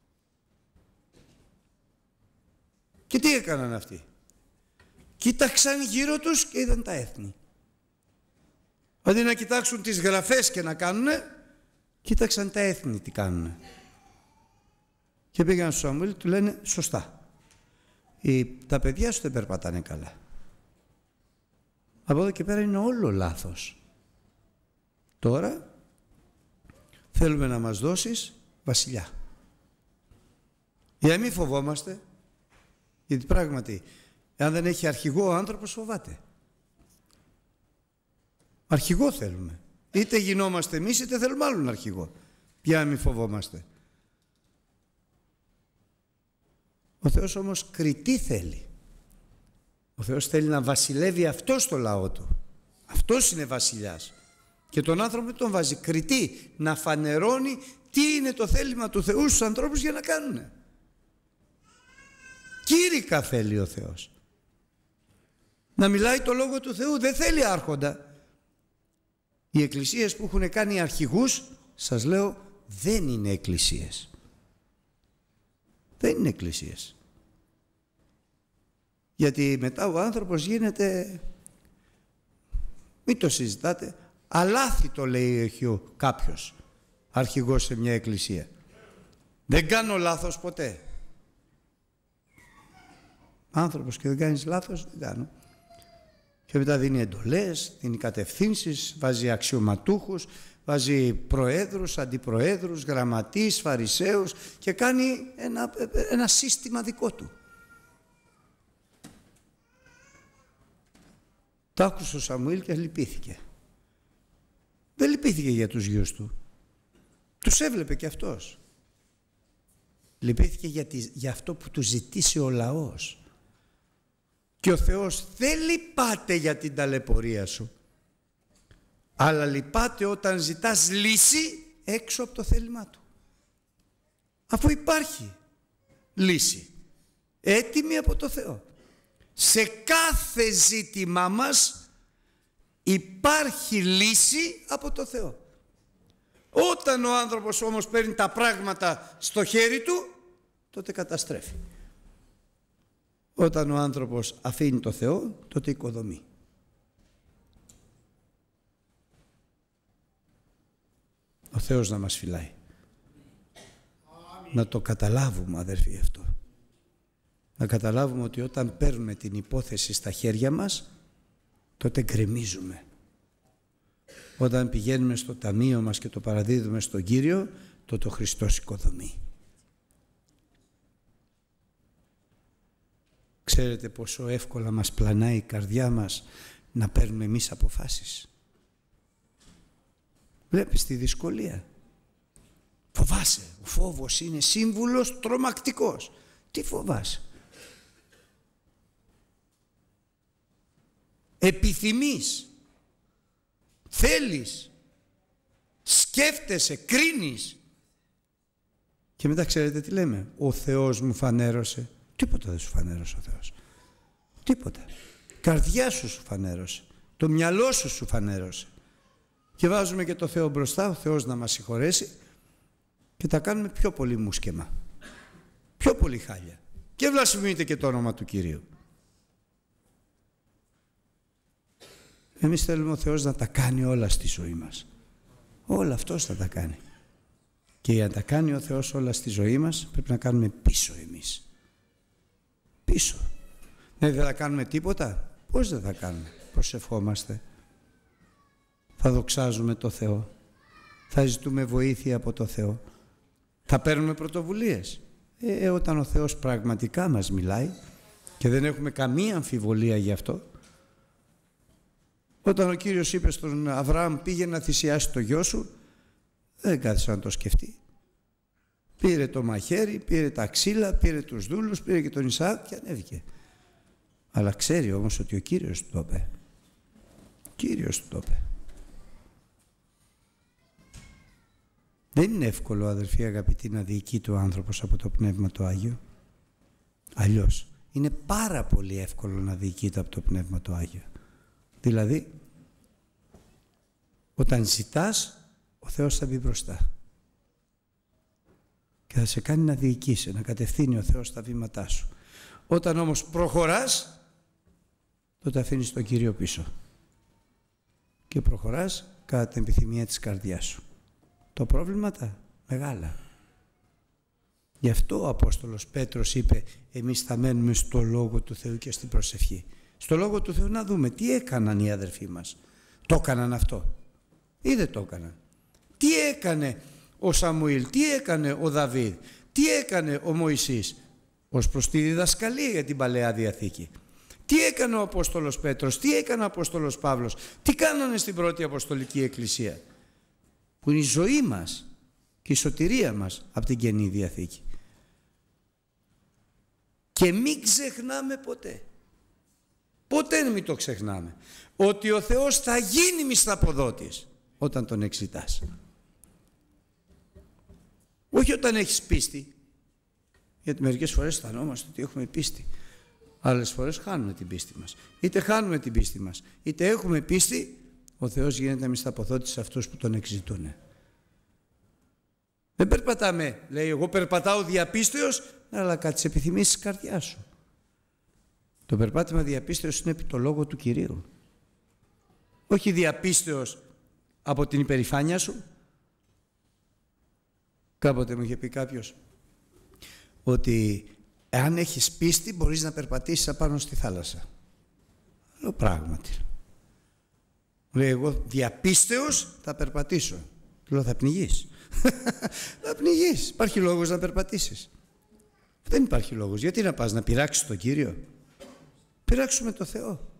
Και τι έκαναν αυτοί? Κοίταξαν γύρω τους και είδαν τα έθνη. Αντί να κοιτάξουν τις γραφές και να κάνουνε, κοίταξαν τα έθνη τι κάνουνε. Και πήγαν στο Σαμουήλ, του λένε σωστά. Οι, τα παιδιά σου δεν περπατάνε καλά. Από εδώ και πέρα είναι όλο λάθος. Τώρα θέλουμε να μας δώσεις βασιλιά. Για να μην φοβόμαστε, γιατί πράγματι, αν δεν έχει αρχηγό ο άνθρωπος φοβάται. Αρχηγό θέλουμε. Είτε γινόμαστε εμείς, είτε θέλουμε άλλον αρχηγό. Για να μην φοβόμαστε. Ο Θεός όμως κριτή θέλει. Ο Θεός θέλει να βασιλεύει αυτό στο λαό του. Αυτός είναι βασιλιάς. Και τον άνθρωπο τον βάζει κριτή, να φανερώνει τι είναι το θέλημα του Θεού στους ανθρώπους για να κάνουνε. Κήρυκα θέλει ο Θεός. Να μιλάει το λόγο του Θεού, δεν θέλει άρχοντα. Οι εκκλησίες που έχουν κάνει αρχηγούς, σας λέω, δεν είναι εκκλησίες. Δεν είναι εκκλησίες. Γιατί μετά ο άνθρωπος γίνεται, μην το συζητάτε, αλάθητο λέει έχει κάποιος αρχηγός σε μια εκκλησία. Δεν κάνω λάθος ποτέ. Άνθρωπος και δεν κάνεις λάθος, δεν κάνω. Και μετά δίνει εντολές, δίνει κατευθύνσεις, βάζει αξιωματούχους, βάζει προέδρους, αντιπροέδρους, γραμματείς, φαρισαίους και κάνει ένα, ένα σύστημα δικό του. Το άκουσε ο Σαμουήλ και λυπήθηκε. Δεν λυπήθηκε για τους γιους του. Τους έβλεπε και αυτός. Λυπήθηκε για, τη, για αυτό που του ζητήσει ο λαός. Και ο Θεός δεν λυπάται για την ταλαιπωρία σου, αλλά λυπάται όταν ζητάς λύση έξω από το θέλημά του. Αφού υπάρχει λύση έτοιμη από το Θεό. Σε κάθε ζήτημά μας υπάρχει λύση από το Θεό. Όταν ο άνθρωπος όμως παίρνει τα πράγματα στο χέρι του, τότε καταστρέφει. Όταν ο άνθρωπος αφήνει το Θεό, τότε οικοδομεί. Ο Θεός να μας φυλάει. Να το καταλάβουμε, αδερφοί, αυτό. Να καταλάβουμε ότι όταν παίρνουμε την υπόθεση στα χέρια μας, τότε γκρεμίζουμε. Όταν πηγαίνουμε στο ταμείο μας και το παραδίδουμε στον Κύριο, τότε ο Χριστός οικοδομεί. Ξέρετε πόσο εύκολα μας πλανάει η καρδιά μας να παίρνουμε εμείς αποφάσεις. Βλέπεις τη δυσκολία. Φοβάσαι. Ο φόβος είναι σύμβουλος τρομακτικός. Τι φοβάσαι? Επιθυμείς, θέλεις, σκέφτεσαι, κρίνεις. Και μετά ξέρετε τι λέμε? Ο Θεός μου φανέρωσε. Τίποτα δεν σου φανέρωσε ο Θεός. Τίποτα. Καρδιά σου σου φανέρωσε. Το μυαλό σου σου φανέρωσε. Και βάζουμε και το Θεό μπροστά, ο Θεός να μας συγχωρέσει, και τα κάνουμε πιο πολύ μουσκεμα. Πιο πολύ χάλια. Και βλασφημείτε και το όνομα του Κυρίου. Εμείς θέλουμε ο Θεός να τα κάνει όλα στη ζωή μας. Όλα αυτός θα τα κάνει. Και για να τα κάνει ο Θεός όλα στη ζωή μας, πρέπει να κάνουμε πίσω εμείς. Πίσω. Ναι, δεν θα κάνουμε τίποτα. Πώς δεν θα κάνουμε? Προσευχόμαστε. Θα δοξάζουμε το Θεό. Θα ζητούμε βοήθεια από το Θεό. Θα παίρνουμε πρωτοβουλίες. Ε, όταν ο Θεός πραγματικά μας μιλάει και δεν έχουμε καμία αμφιβολία γι' αυτό. Όταν ο Κύριος είπε στον Αβραάμ πήγε να θυσιάσει το γιο σου, δεν κάθισε να το σκεφτεί. Πήρε το μαχαίρι, πήρε τα ξύλα, πήρε τους δούλους, πήρε και τον Ισαάκ και ανέβηκε. Αλλά ξέρει όμως ότι ο Κύριος του το είπε. Ο Κύριος του το είπε. Δεν είναι εύκολο, αδερφοί αγαπητοί, να διοικείται ο άνθρωπος από το Πνεύμα το Άγιο. Αλλιώς. Είναι πάρα πολύ εύκολο να διοικείται από το Πνεύμα το Άγιο. Δηλαδή, όταν ζητάς, ο Θεός θα μπει μπροστά. Και θα σε κάνει να διοικήσει, να κατευθύνει ο Θεός τα βήματά σου. Όταν όμως προχωράς, τότε αφήνεις τον Κύριο πίσω. Και προχωράς κατά την επιθυμία της καρδιάς σου. Το πρόβλημα τα μεγάλα. Γι' αυτό ο Απόστολος Πέτρος είπε, εμείς θα μένουμε στο Λόγο του Θεού και στην προσευχή. Στο Λόγο του Θεού να δούμε τι έκαναν οι αδερφοί μας. Το έκαναν αυτό ή δεν το έκαναν? Τι έκανε ο Σαμουήλ, τι έκανε ο Δαβίδ, τι έκανε ο Μωυσής ως προς τη διδασκαλία για την Παλαιά Διαθήκη? Τι έκανε ο Απόστολος Πέτρος, τι έκανε ο Απόστολος Παύλος, τι κάνανε στην πρώτη Αποστολική Εκκλησία, που είναι η ζωή μας και η σωτηρία μας από την Καινή Διαθήκη. Και μην ξεχνάμε ποτέ, ποτέ μην το ξεχνάμε, ότι ο Θεός θα γίνει μισθαποδότης όταν τον εξητάς. Όχι όταν έχεις πίστη, γιατί μερικές φορές αισθανόμαστε ότι έχουμε πίστη. Άλλες φορές χάνουμε την πίστη μας. Είτε χάνουμε την πίστη μας, είτε έχουμε πίστη, ο Θεός γίνεται μισθαποδότης σε αυτούς που τον εξητούν. Δεν περπατάμε, λέει, εγώ περπατάω διαπίστεως, αλλά κάτι τις επιθυμίες της καρδιάς σου. Το περπάτημα διαπίστεως είναι επί το λόγο του Κυρίου. Όχι διαπίστεως από την υπερηφάνεια σου. Κάποτε μου είχε πει κάποιος ότι εάν έχεις πίστη μπορείς να περπατήσεις απάνω στη θάλασσα. Λέω πράγματι. Λέει, εγώ διαπίστεως θα περπατήσω. Λέω, θα πνιγείς. Θα πνιγείς. Υπάρχει λόγος να περπατήσεις? Δεν υπάρχει λόγος. Γιατί να πας να πειράξεις τον Κύριο? Πειράξουμε τον Θεό.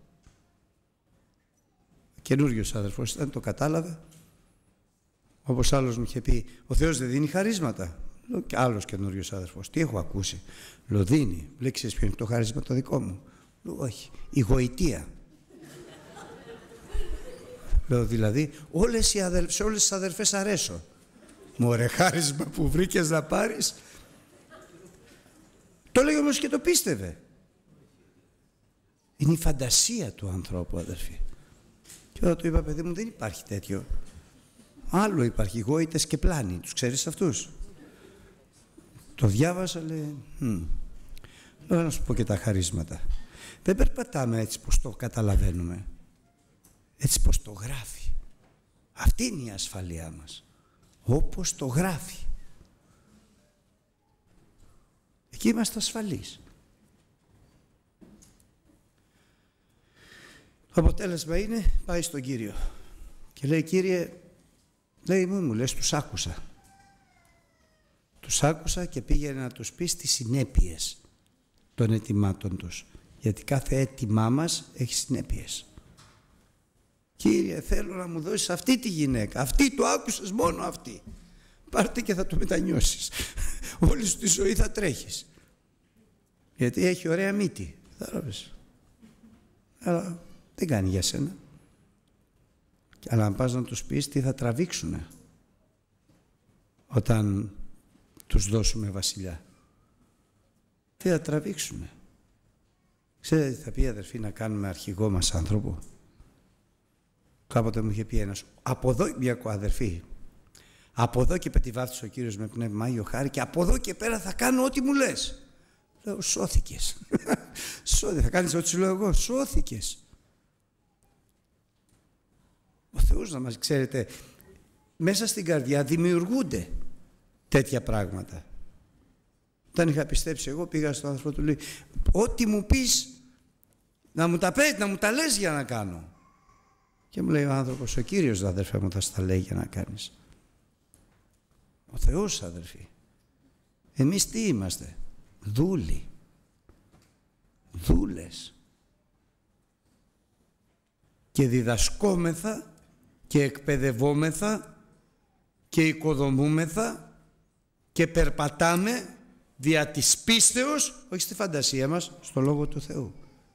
Καινούριος αδερφός ήταν, το κατάλαβε. Όπως άλλος μου είχε πει, ο Θεός δεν δίνει χαρίσματα. Λέω, και άλλος καινούριος αδερφός, τι έχω ακούσει? Λέω, δίνει. Λέει, ξέρεις ποιο είναι το χάρισμα το δικό μου? Λέω, όχι, η γοητεία. Λέω, δηλαδή, όλες οι αδελ... σε όλες τις αδερφές αρέσω. Μωρέ, χάρισμα που βρήκες να πάρεις. Το λέει όμως και το πίστευε. Είναι η φαντασία του ανθρώπου, αδερφοί. Και όταν του είπα, παιδί μου, δεν υπάρχει τέτοιο. Άλλο υπάρχει, γόητες και πλάνοι. Τους ξέρεις αυτούς? Το διάβασα, λέει, hm. Λέω, να σου πω και τα χαρίσματα. Δεν περπατάμε έτσι πως το καταλαβαίνουμε. Έτσι πως το γράφει. Αυτή είναι η ασφαλεία μας. Όπως το γράφει. Εκεί είμαστε ασφαλείς. Το αποτέλεσμα είναι, πάει στον Κύριο και λέει, Κύριε, λέει, μου, μου λες, τους άκουσα. Τους άκουσα και πήγαινε να τους πει στις συνέπειες των αιτημάτων τους. Γιατί κάθε αίτημά μας έχει συνέπειες. Κύριε, θέλω να μου δώσεις αυτή τη γυναίκα. Αυτή το άκουσες, μόνο αυτή. Πάρτε και θα το μετανιώσεις. Όλη σου τη ζωή θα τρέχεις. Γιατί έχει ωραία μύτη. Κατάλαβες. Αλλά δεν κάνει για σένα. Αλλά αν πας να τους πεις, τι θα τραβήξουνε όταν τους δώσουμε βασιλιά? Τι θα τραβήξουνε? Ξέρετε τι θα πει, αδερφοί, να κάνουμε αρχηγό μας άνθρωπο? Κάποτε μου είχε πει ένας, από εδώ, μια αδερφή, από εδώ και πετιβάφτισε ο Κύριος με πνεύμα Άγιο χάρη και από εδώ και πέρα θα κάνω ό,τι μου λες. Λέω, σώθηκες. Σώθηκες. Θα κάνεις ό,τι σου λέω εγώ? Σώθηκες. Ο Θεός να μας, ξέρετε, μέσα στην καρδιά δημιουργούνται τέτοια πράγματα. Όταν είχα πιστέψει εγώ, πήγα στον άνθρωπο του, λέει, ό,τι μου πεις να μου τα πέτει, να μου τα λες για να κάνω. Και μου λέει ο άνθρωπος, ο Κύριος, αδερφέ μου, θα στα λέει για να κάνεις. Ο Θεός, αδερφοί. Εμείς τι είμαστε? Δούλοι. Δούλες. Και διδασκόμεθα και εκπαιδευόμεθα και οικοδομούμεθα και περπατάμε δια της πίστεως, όχι στη φαντασία μας, στο Λόγο του Θεού.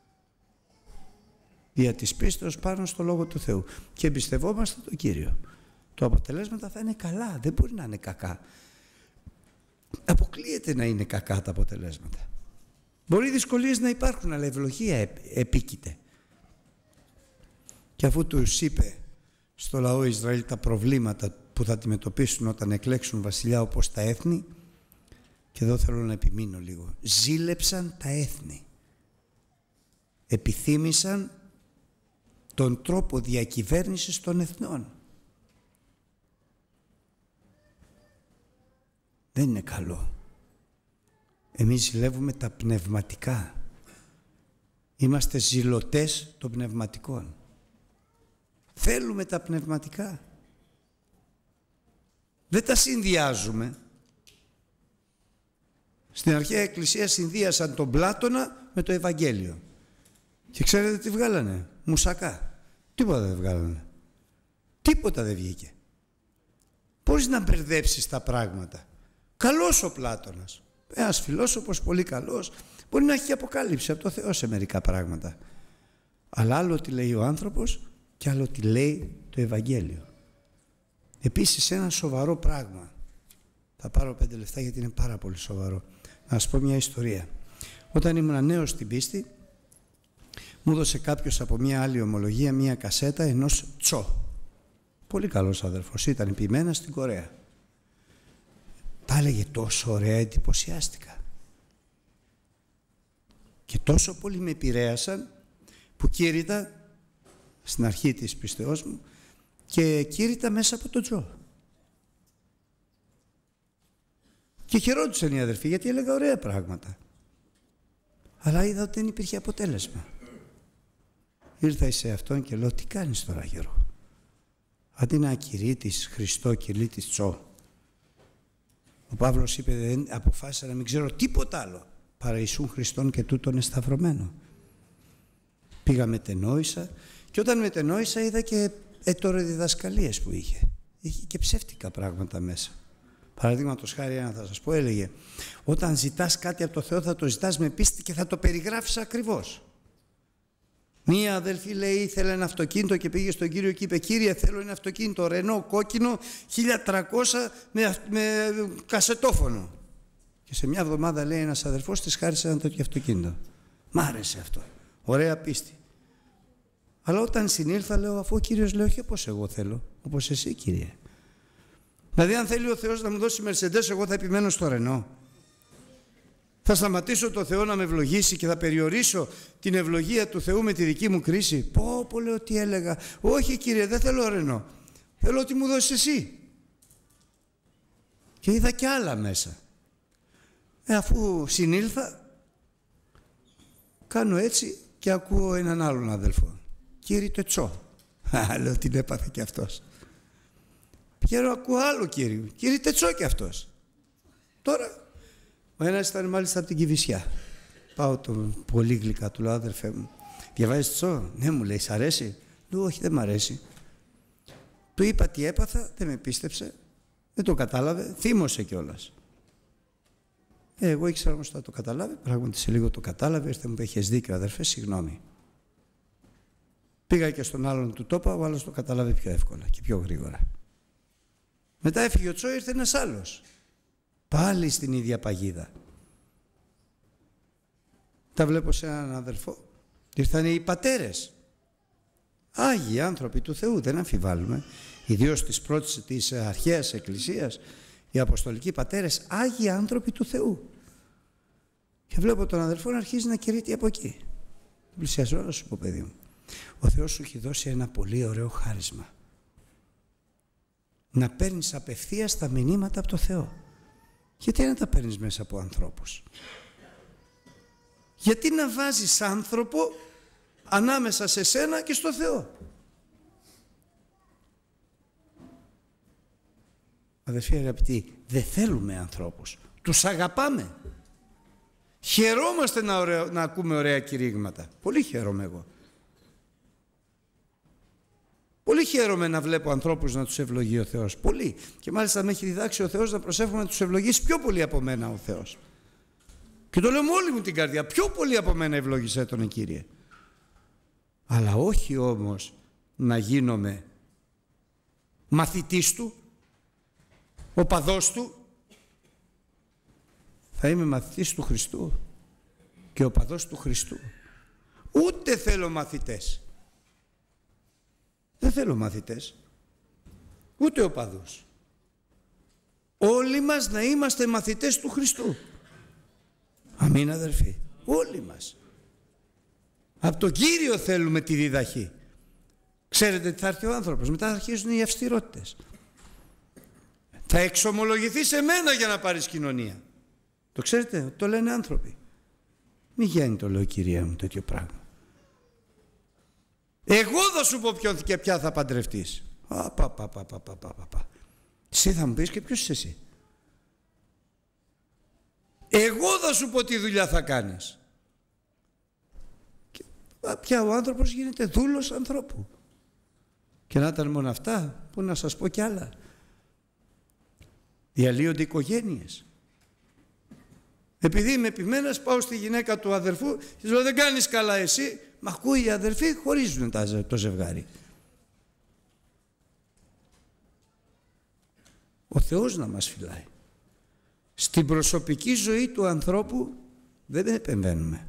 Δια της πίστεως πάνω στο Λόγο του Θεού. Και εμπιστευόμαστε τον Κύριο. Το αποτελέσματα θα είναι καλά, δεν μπορεί να είναι κακά. Αποκλείεται να είναι κακά τα αποτελέσματα. Μπορεί δυσκολίες να υπάρχουν, αλλά ευλογία επίκειται. Και αφού τους είπε στο λαό Ισραήλ τα προβλήματα που θα αντιμετωπίσουν όταν εκλέξουν βασιλιά όπως τα έθνη, και εδώ θέλω να επιμείνω λίγο, ζήλεψαν τα έθνη. Επιθύμησαν τον τρόπο διακυβέρνησης των εθνών. Δεν είναι καλό. Εμείς ζηλεύουμε τα πνευματικά. Είμαστε ζηλωτές των πνευματικών. Θέλουμε τα πνευματικά. Δεν τα συνδυάζουμε. Στην αρχαία εκκλησία συνδύασαν τον Πλάτωνα με το Ευαγγέλιο. Και ξέρετε τι βγάλανε? Μουσακά. Τίποτα δεν βγάλανε. Τίποτα δεν βγήκε. Πώς να μπερδέψεις τα πράγματα? Καλός ο Πλάτωνας. Ένας φιλόσοφος πολύ καλός. Μπορεί να έχει και αποκάλυψη από το Θεό σε μερικά πράγματα. Αλλά άλλο τι λέει ο άνθρωπος και άλλο τι λέει το Ευαγγέλιο. Επίσης ένα σοβαρό πράγμα. Θα πάρω πέντε λεπτά γιατί είναι πάρα πολύ σοβαρό. Να σας πω μια ιστορία. Όταν ήμουν νέος στην πίστη, μου έδωσε κάποιος από μια άλλη ομολογία μια κασέτα ενός Τσο. Πολύ καλός αδερφός, ήταν ποιημένα στην Κορέα. Τα έλεγε τόσο ωραία, εντυπωσιάστηκα. Και τόσο πολύ με επηρέασαν που κήρυτα στην αρχή της πίστεώς μου και κήρυτα μέσα από τον Τζο. Και χαιρόντουσαν οι αδερφοί γιατί έλεγα ωραία πράγματα. Αλλά είδα ότι δεν υπήρχε αποτέλεσμα. Ήρθα σε αυτόν και λέω, τι κάνεις τώρα γερό? Αντί να κηρύττεις Χριστό, κηρύττεις Τσο. Ο Παύλος είπε, δεν αποφάσισα να μην ξέρω τίποτα άλλο παρά Ιησούν Χριστόν και τούτον εσταυρωμένο. Πήγα μετενόησα και όταν μετενόησα είδα και ετωροδιδασκαλίες που είχε. Είχε και ψεύτικα πράγματα μέσα. Παραδείγματος χάρη, ένα θα σας πω, έλεγε, όταν ζητάς κάτι από το Θεό θα το ζητάς με πίστη και θα το περιγράφεις ακριβώς. Μία αδελφή λέει ήθελε ένα αυτοκίνητο και πήγε στον Κύριο και είπε, Κύριε, θέλω ένα αυτοκίνητο Ρενό κόκκινο χίλια τριακόσια με, με κασετόφωνο. Και σε μια εβδομάδα λέει ένας αδερφός της χάρισε ένα τέτοιο αυτοκίνητο. Μ' άρεσε αυτό. Ωραία πίστη. Αλλά όταν συνήλθα λέω, αφού ο Κύριος λέει, όχι όπως εγώ θέλω, όπως εσύ Κύριε. Δηλαδή αν θέλει ο Θεός να μου δώσει Mercedes, εγώ θα επιμένω στο Ρενό. Θα σταματήσω το Θεό να με ευλογήσει και θα περιορίσω την ευλογία του Θεού με τη δική μου κρίση? Πω, πω, λέω, τι έλεγα. Όχι Κύριε, δεν θέλω Ρενό. Θέλω ότι μου δώσεις εσύ. Και είδα και άλλα μέσα. Ε, αφού συνήλθα, κάνω έτσι και ακούω έναν άλλον αδελφό. Κύριε Τσο. Α, λέω, την έπαθε και αυτός. Πηγαίνω, ακούω άλλο Κύριο. Κύριε Τσο και αυτός. Τώρα, ο ένας ήταν μάλιστα από την Κηφισιά. Πάω το πολύ γλυκά, του λέω, αδερφέ μου, διαβάζεις Τσο? Ναι, μου λέει, σ' αρέσει? Λέω, όχι, δεν μ' αρέσει. Του είπα τι έπαθα, δεν με πίστεψε, δεν το κατάλαβε, θύμωσε κιόλας. Ε, εγώ ήξερα όμως θα το καταλάβει, πράγματι σε λίγο το κατάλαβε, ήρθε μου, έχεις δίκιο αδερφέ, συγγνώμη. Πήγα και στον άλλον του τόπα, ο άλλος το κατάλαβε πιο εύκολα και πιο γρήγορα. Μετά έφυγε ο Τσο, ήρθε ένας άλλος. Πάλι στην ίδια παγίδα. Τα βλέπω σε έναν αδερφό. Ήρθανε οι πατέρες. Άγιοι άνθρωποι του Θεού, δεν αμφιβάλλουμε. Ιδίως της πρώτης, της αρχαίας εκκλησίας, οι αποστολικοί πατέρες, άγιοι άνθρωποι του Θεού. Και βλέπω τον αδερφό να αρχίζει να κηρύττει από εκεί. Πλησιάζω, να σου πω, παιδί μου, ο Θεός σου έχει δώσει ένα πολύ ωραίο χάρισμα. Να παίρνεις απευθείας τα μηνύματα από το Θεό. Γιατί να τα παίρνεις μέσα από ανθρώπους? Γιατί να βάζεις άνθρωπο ανάμεσα σε σένα και στο Θεό? Αδερφοί αγαπητοί, δεν θέλουμε ανθρώπους. Τους αγαπάμε. Χαιρόμαστε να, ωραίο, να ακούμε ωραία κηρύγματα. Πολύ χαίρομαι εγώ. Πολύ χαίρομαι να βλέπω ανθρώπους να τους ευλογεί ο Θεός. Πολύ. Και μάλιστα με έχει διδάξει ο Θεός να προσεύχομαι να τους ευλογήσει πιο πολύ από μένα ο Θεός. Και το λέω με όλη μου την καρδιά. Πιο πολύ από μένα ευλόγησέ τον, Κύριε. Αλλά όχι όμως να γίνομαι μαθητής του, οπαδός του. Θα είμαι μαθητής του Χριστού και οπαδός του Χριστού. Ούτε θέλω μαθητές. Δεν θέλω μαθητές, ούτε οπαδούς. Όλοι μας να είμαστε μαθητές του Χριστού. Αμήν αδερφοί, όλοι μας. Από τον Κύριο θέλουμε τη διδαχή. Ξέρετε τι θα έρθει ο άνθρωπος, μετά θα αρχίζουν οι αυστηρότητες. Θα εξομολογηθεί σε μένα για να πάρεις κοινωνία. Το ξέρετε, το λένε άνθρωποι. Μη γίνει, το λέω, Κυρία μου, τέτοιο πράγμα. Εγώ θα σου πω ποιον και ποια θα παντρευτείς. Α, πα, πα, πα, πα, πα, πα, πα. Εσύ θα μου πεις και ποιος είσαι εσύ. Εγώ θα σου πω τι δουλειά θα κάνεις. Και πια ο άνθρωπος γίνεται δούλος ανθρώπου. Και να ήταν μόνο αυτά, που να σας πω κι άλλα. Διαλύονται οικογένειες. Επειδή είμαι επιμένας, πάω στη γυναίκα του αδερφού και λέω δεν κάνεις καλά εσύ. Μ' ακούει οι αδερφοί, χωρίζουν το ζευγάρι. Ο Θεός να μας φυλάει. Στην προσωπική ζωή του ανθρώπου δεν επεμβαίνουμε.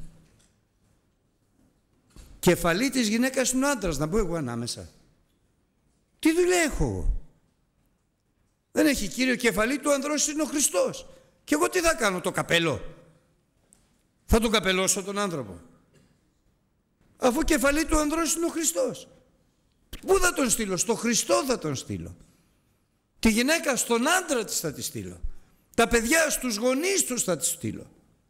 Κεφαλή της γυναίκας είναι ο άντρας, να μπω εγώ ανάμεσα. Τι δουλειά έχω εγώ. Δεν έχει κύριο, κεφαλή του ανδρός είναι ο Χριστός. Και εγώ τι θα κάνω, το καπέλο. Θα τον καπελώσω τον άνθρωπο. Αφού κεφαλή του ανδρός είναι ο Χριστός. Πού θα τον στείλω, στο Χριστό θα τον στείλω. Τη γυναίκα στον άντρα της θα τη στείλω. Τα παιδιά στους γονείς τους θα τη στείλω.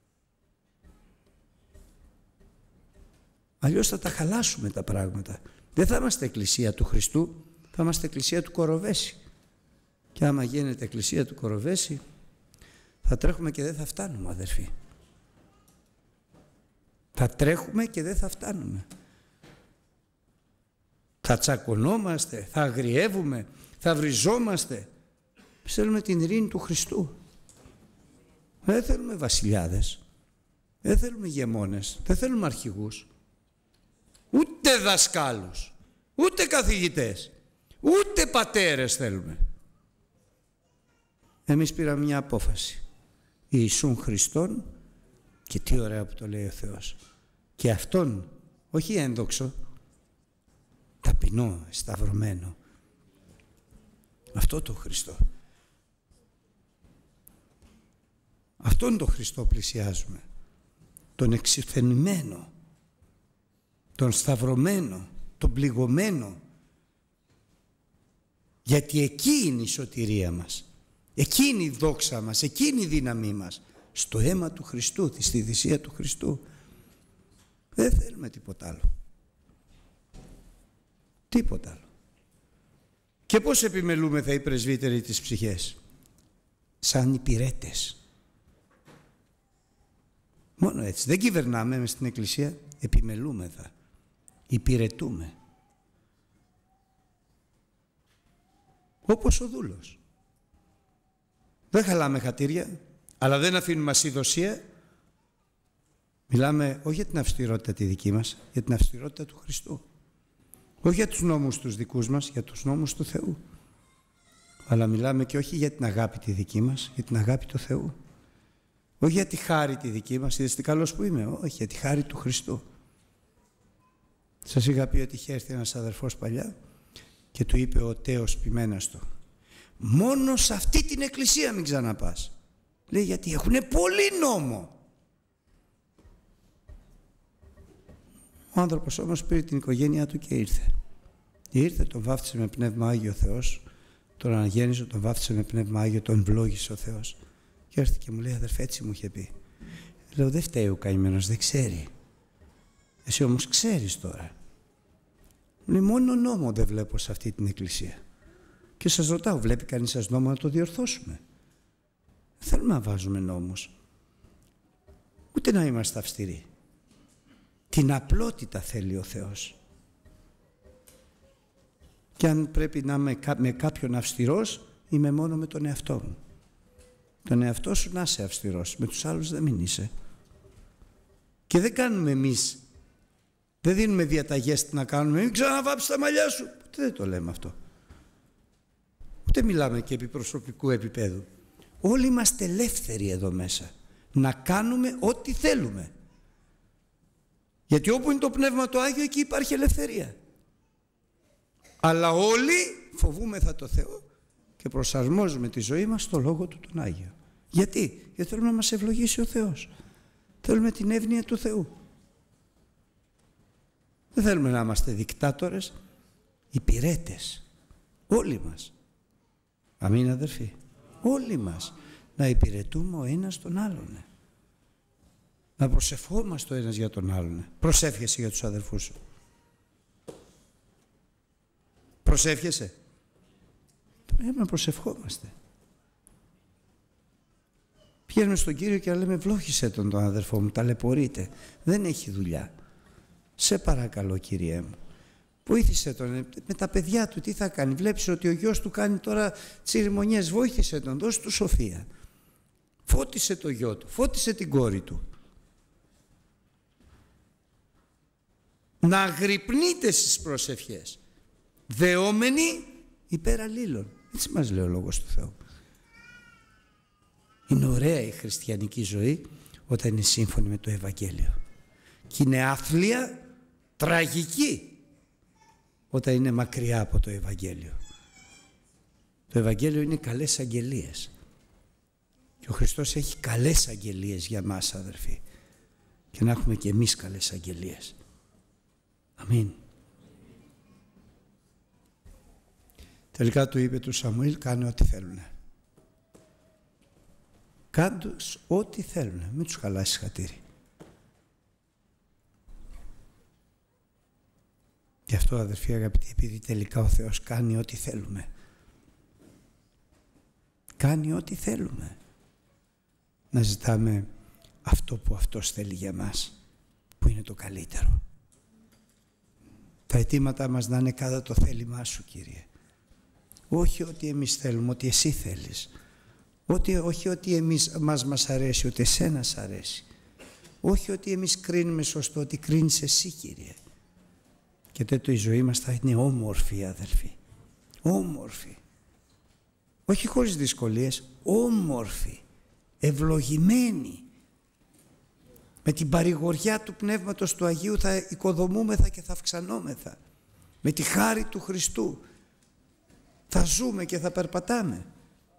Αλλιώς θα τα χαλάσουμε τα πράγματα. Δεν θα είμαστε εκκλησία του Χριστού, θα είμαστε εκκλησία του Κοροβέση. Και άμα γίνεται εκκλησία του Κοροβέση, θα τρέχουμε και δεν θα φτάνουμε, αδερφοί. Θα τρέχουμε και δεν θα φτάνουμε. Θα τσακωνόμαστε, θα αγριεύουμε, θα βριζόμαστε. Θέλουμε την ειρήνη του Χριστού. Δεν θέλουμε βασιλιάδες, δεν θέλουμε ηγεμόνες, δεν θέλουμε αρχηγούς, ούτε δασκάλους, ούτε καθηγητές, ούτε πατέρες θέλουμε. Εμείς πήραμε μια απόφαση. Ιησούν Χριστόν, και τι ωραία που το λέει ο Θεός. Και αυτόν, όχι ένδοξο, ταπεινό, σταυρωμένο. Αυτό το Χριστό. Αυτόν τον Χριστό πλησιάζουμε. Τον εξυφθενημένο, τον σταυρωμένο, τον πληγωμένο. Γιατί εκεί είναι η σωτηρία μας. Εκεί είναι η δόξα μας, εκεί είναι η δύναμή μας. Στο αίμα του Χριστού, στη θυσία του Χριστού. Δεν θέλουμε τίποτα άλλο. Τίποτα άλλο. Και πώς επιμελούμεθα οι πρεσβύτεροι της ψυχές? Σαν υπηρέτες. Μόνο έτσι. Δεν κυβερνάμε μες στην Εκκλησία, επιμελούμεθα. Υπηρετούμε. Όπως ο δούλος. Δεν χαλάμε χατήρια, αλλά δεν αφήνουμε ασυδοσία. Μιλάμε όχι για την αυστηρότητα τη δική μας, για την αυστηρότητα του Χριστού. Όχι για τους νόμους τους δικούς μας, για τους νόμους του Θεού. Αλλά μιλάμε και όχι για την αγάπη τη δική μας, για την αγάπη του Θεού. Όχι για τη χάρη τη δική μας, είδες τι καλός που είμαι, όχι για τη χάρη του Χριστού. Σας είχα πει ότι είχε έρθει ένας αδερφός παλιά και του είπε ο τέος ποιμένας του, μόνο σε αυτή την εκκλησία μην ξαναπάς. Λέει γιατί έχουνε πολύ νόμο. Ο άνθρωπος όμως πήρε την οικογένειά του και ήρθε. Ήρθε, τον βάφτισε με Πνεύμα Άγιο ο Θεός, τον αναγέννησε, τον βάφτισε με Πνεύμα Άγιο, τον ευλόγησε ο Θεός. Και έρθει και μου λέει, αδερφέ, έτσι μου είχε πει. Λέω, δεν φταίει ο καημένος, δεν ξέρει. Εσύ όμως ξέρεις τώρα. Μου λέει, μόνο νόμο δεν βλέπω σε αυτή την εκκλησία. Και σας ρωτάω, βλέπει κανείς σας νόμο να το διορθώσουμε? Δεν θέλουμε να βάζουμε νόμους. Ούτε να είμαστε αυστηροί. Την απλότητα θέλει ο Θεός. Και αν πρέπει να είμαι με κάποιον αυστηρός, είμαι μόνο με τον εαυτό μου. Τον εαυτό σου να είσαι αυστηρός, με τους άλλους δεν μην είσαι. Και δεν κάνουμε εμείς, δεν δίνουμε διαταγές τι να κάνουμε, μην ξαναβάψεις τα μαλλιά σου. Ούτε δεν το λέμε αυτό. Ούτε μιλάμε και επί προσωπικού επίπεδου. Όλοι είμαστε ελεύθεροι εδώ μέσα να κάνουμε ό,τι θέλουμε. Γιατί όπου είναι το Πνεύμα το Άγιο, εκεί υπάρχει ελευθερία. Αλλά όλοι φοβούμεθα το Θεό και προσαρμόζουμε τη ζωή μας στο Λόγο Του τον Άγιο. Γιατί? Γιατί θέλουμε να μας ευλογήσει ο Θεός. Θέλουμε την εύνοια του Θεού. Δεν θέλουμε να είμαστε δικτάτορες, υπηρέτες. Όλοι μας. Αμήν αδερφοί. Όλοι μας. Να υπηρετούμε ο ένας τον άλλον. Να προσευχόμαστε ο ένας για τον άλλον. Προσεύχεσαι για τους αδερφούς σου. προσεύχεσαι? Πρέπει να προσευχόμαστε. Πηγαίνουμε στον Κύριο και λέμε ευλόγησέ τον τον αδερφό μου, ταλαιπωρείται, δεν έχει δουλειά. Σε παρακαλώ Κύριέ μου, βοήθησε τον με τα παιδιά του, τι θα κάνει? Βλέπεις ότι ο γιος του κάνει τώρα τσιριμονιές, βοήθησε τον, δώσε του σοφία. Φώτισε το γιο του, φώτισε την κόρη του. Να αγρυπνείτε στις προσευχές, δεόμενοι υπέρ αλλήλων. Έτσι μας λέει ο Λόγος του Θεού. Είναι ωραία η χριστιανική ζωή όταν είναι σύμφωνη με το Ευαγγέλιο. Και είναι άθλια, τραγική όταν είναι μακριά από το Ευαγγέλιο. Το Ευαγγέλιο είναι καλές αγγελίες. Και ο Χριστός έχει καλές αγγελίες για μας, αδερφοί. Και να έχουμε και εμείς καλές αγγελίες. Αμήν. Τελικά του είπε του Σαμουήλ, κάνε ό,τι θέλουνε. Κάντους ό,τι θέλουνε, μην τους χαλάσεις χατήρι. Γι' αυτό, αδερφοί αγαπητοί, επειδή τελικά ο Θεός κάνει ό,τι θέλουμε. Κάνει ό,τι θέλουμε. Να ζητάμε αυτό που Αυτός θέλει για μας, που είναι το καλύτερο. Τα αιτήματά μας να είναι κατά το θέλημά Σου, Κύριε. Όχι ότι εμείς θέλουμε, ότι Εσύ θέλεις. Ότι, όχι ότι εμείς, μας μας αρέσει, ότι Εσένα σ' αρέσει. Όχι ότι εμείς κρίνουμε σωστό, ότι κρίνεις Εσύ, Κύριε. Και τέτοιο η ζωή μας θα είναι όμορφη, αδελφοί. Όμορφη. Όχι χωρίς δυσκολίες, όμορφη. Ευλογημένη. Με την παρηγοριά του Πνεύματος του Αγίου θα οικοδομούμεθα και θα αυξανόμεθα. Με τη χάρη του Χριστού θα ζούμε και θα περπατάμε.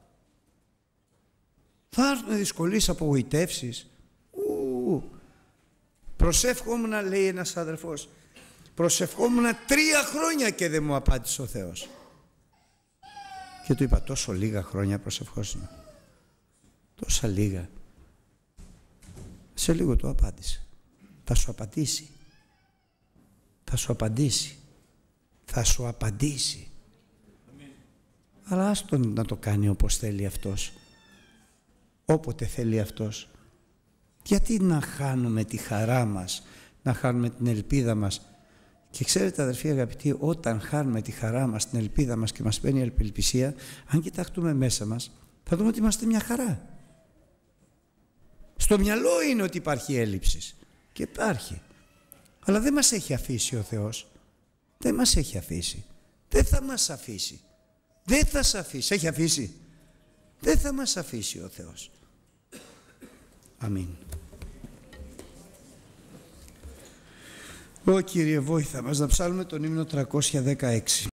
Θα έρθουν δυσκολίες, απογοητεύσεις. Ου, προσεύχομουν, λέει ένας αδερφός, προσευχόμουν τρία χρόνια και δεν μου απάντησε ο Θεός. Και του είπα, τόσο λίγα χρόνια προσευχόσουν? Τόσα λίγα? Σε λίγο του απάντησε. Θα σου απαντήσει. Θα σου απαντήσει. Θα σου απαντήσει. Αμήν. Αλλά ας τον να το κάνει όπως θέλει Αυτός. Όποτε θέλει Αυτός. Γιατί να χάνουμε τη χαρά μας, να χάνουμε την ελπίδα μας? Και ξέρετε, αδερφοί αγαπητοί, όταν χάνουμε τη χαρά μας, την ελπίδα μας και μας παίρνει η απελπισία, αν κοιταχτούμε μέσα μας, θα δούμε ότι είμαστε μια χαρά. Στο μυαλό είναι ότι υπάρχει έλλειψη. Και υπάρχει. Αλλά δεν μας έχει αφήσει ο Θεός. Δεν μας έχει αφήσει. Δεν θα μας αφήσει. Δεν θα σε αφήσει. Έχει αφήσει? Δεν θα μας αφήσει ο Θεός. Αμήν. Ω Κύριε, βόηθα μας να ψάλουμε τον ύμνο τριακόσια δεκαέξι.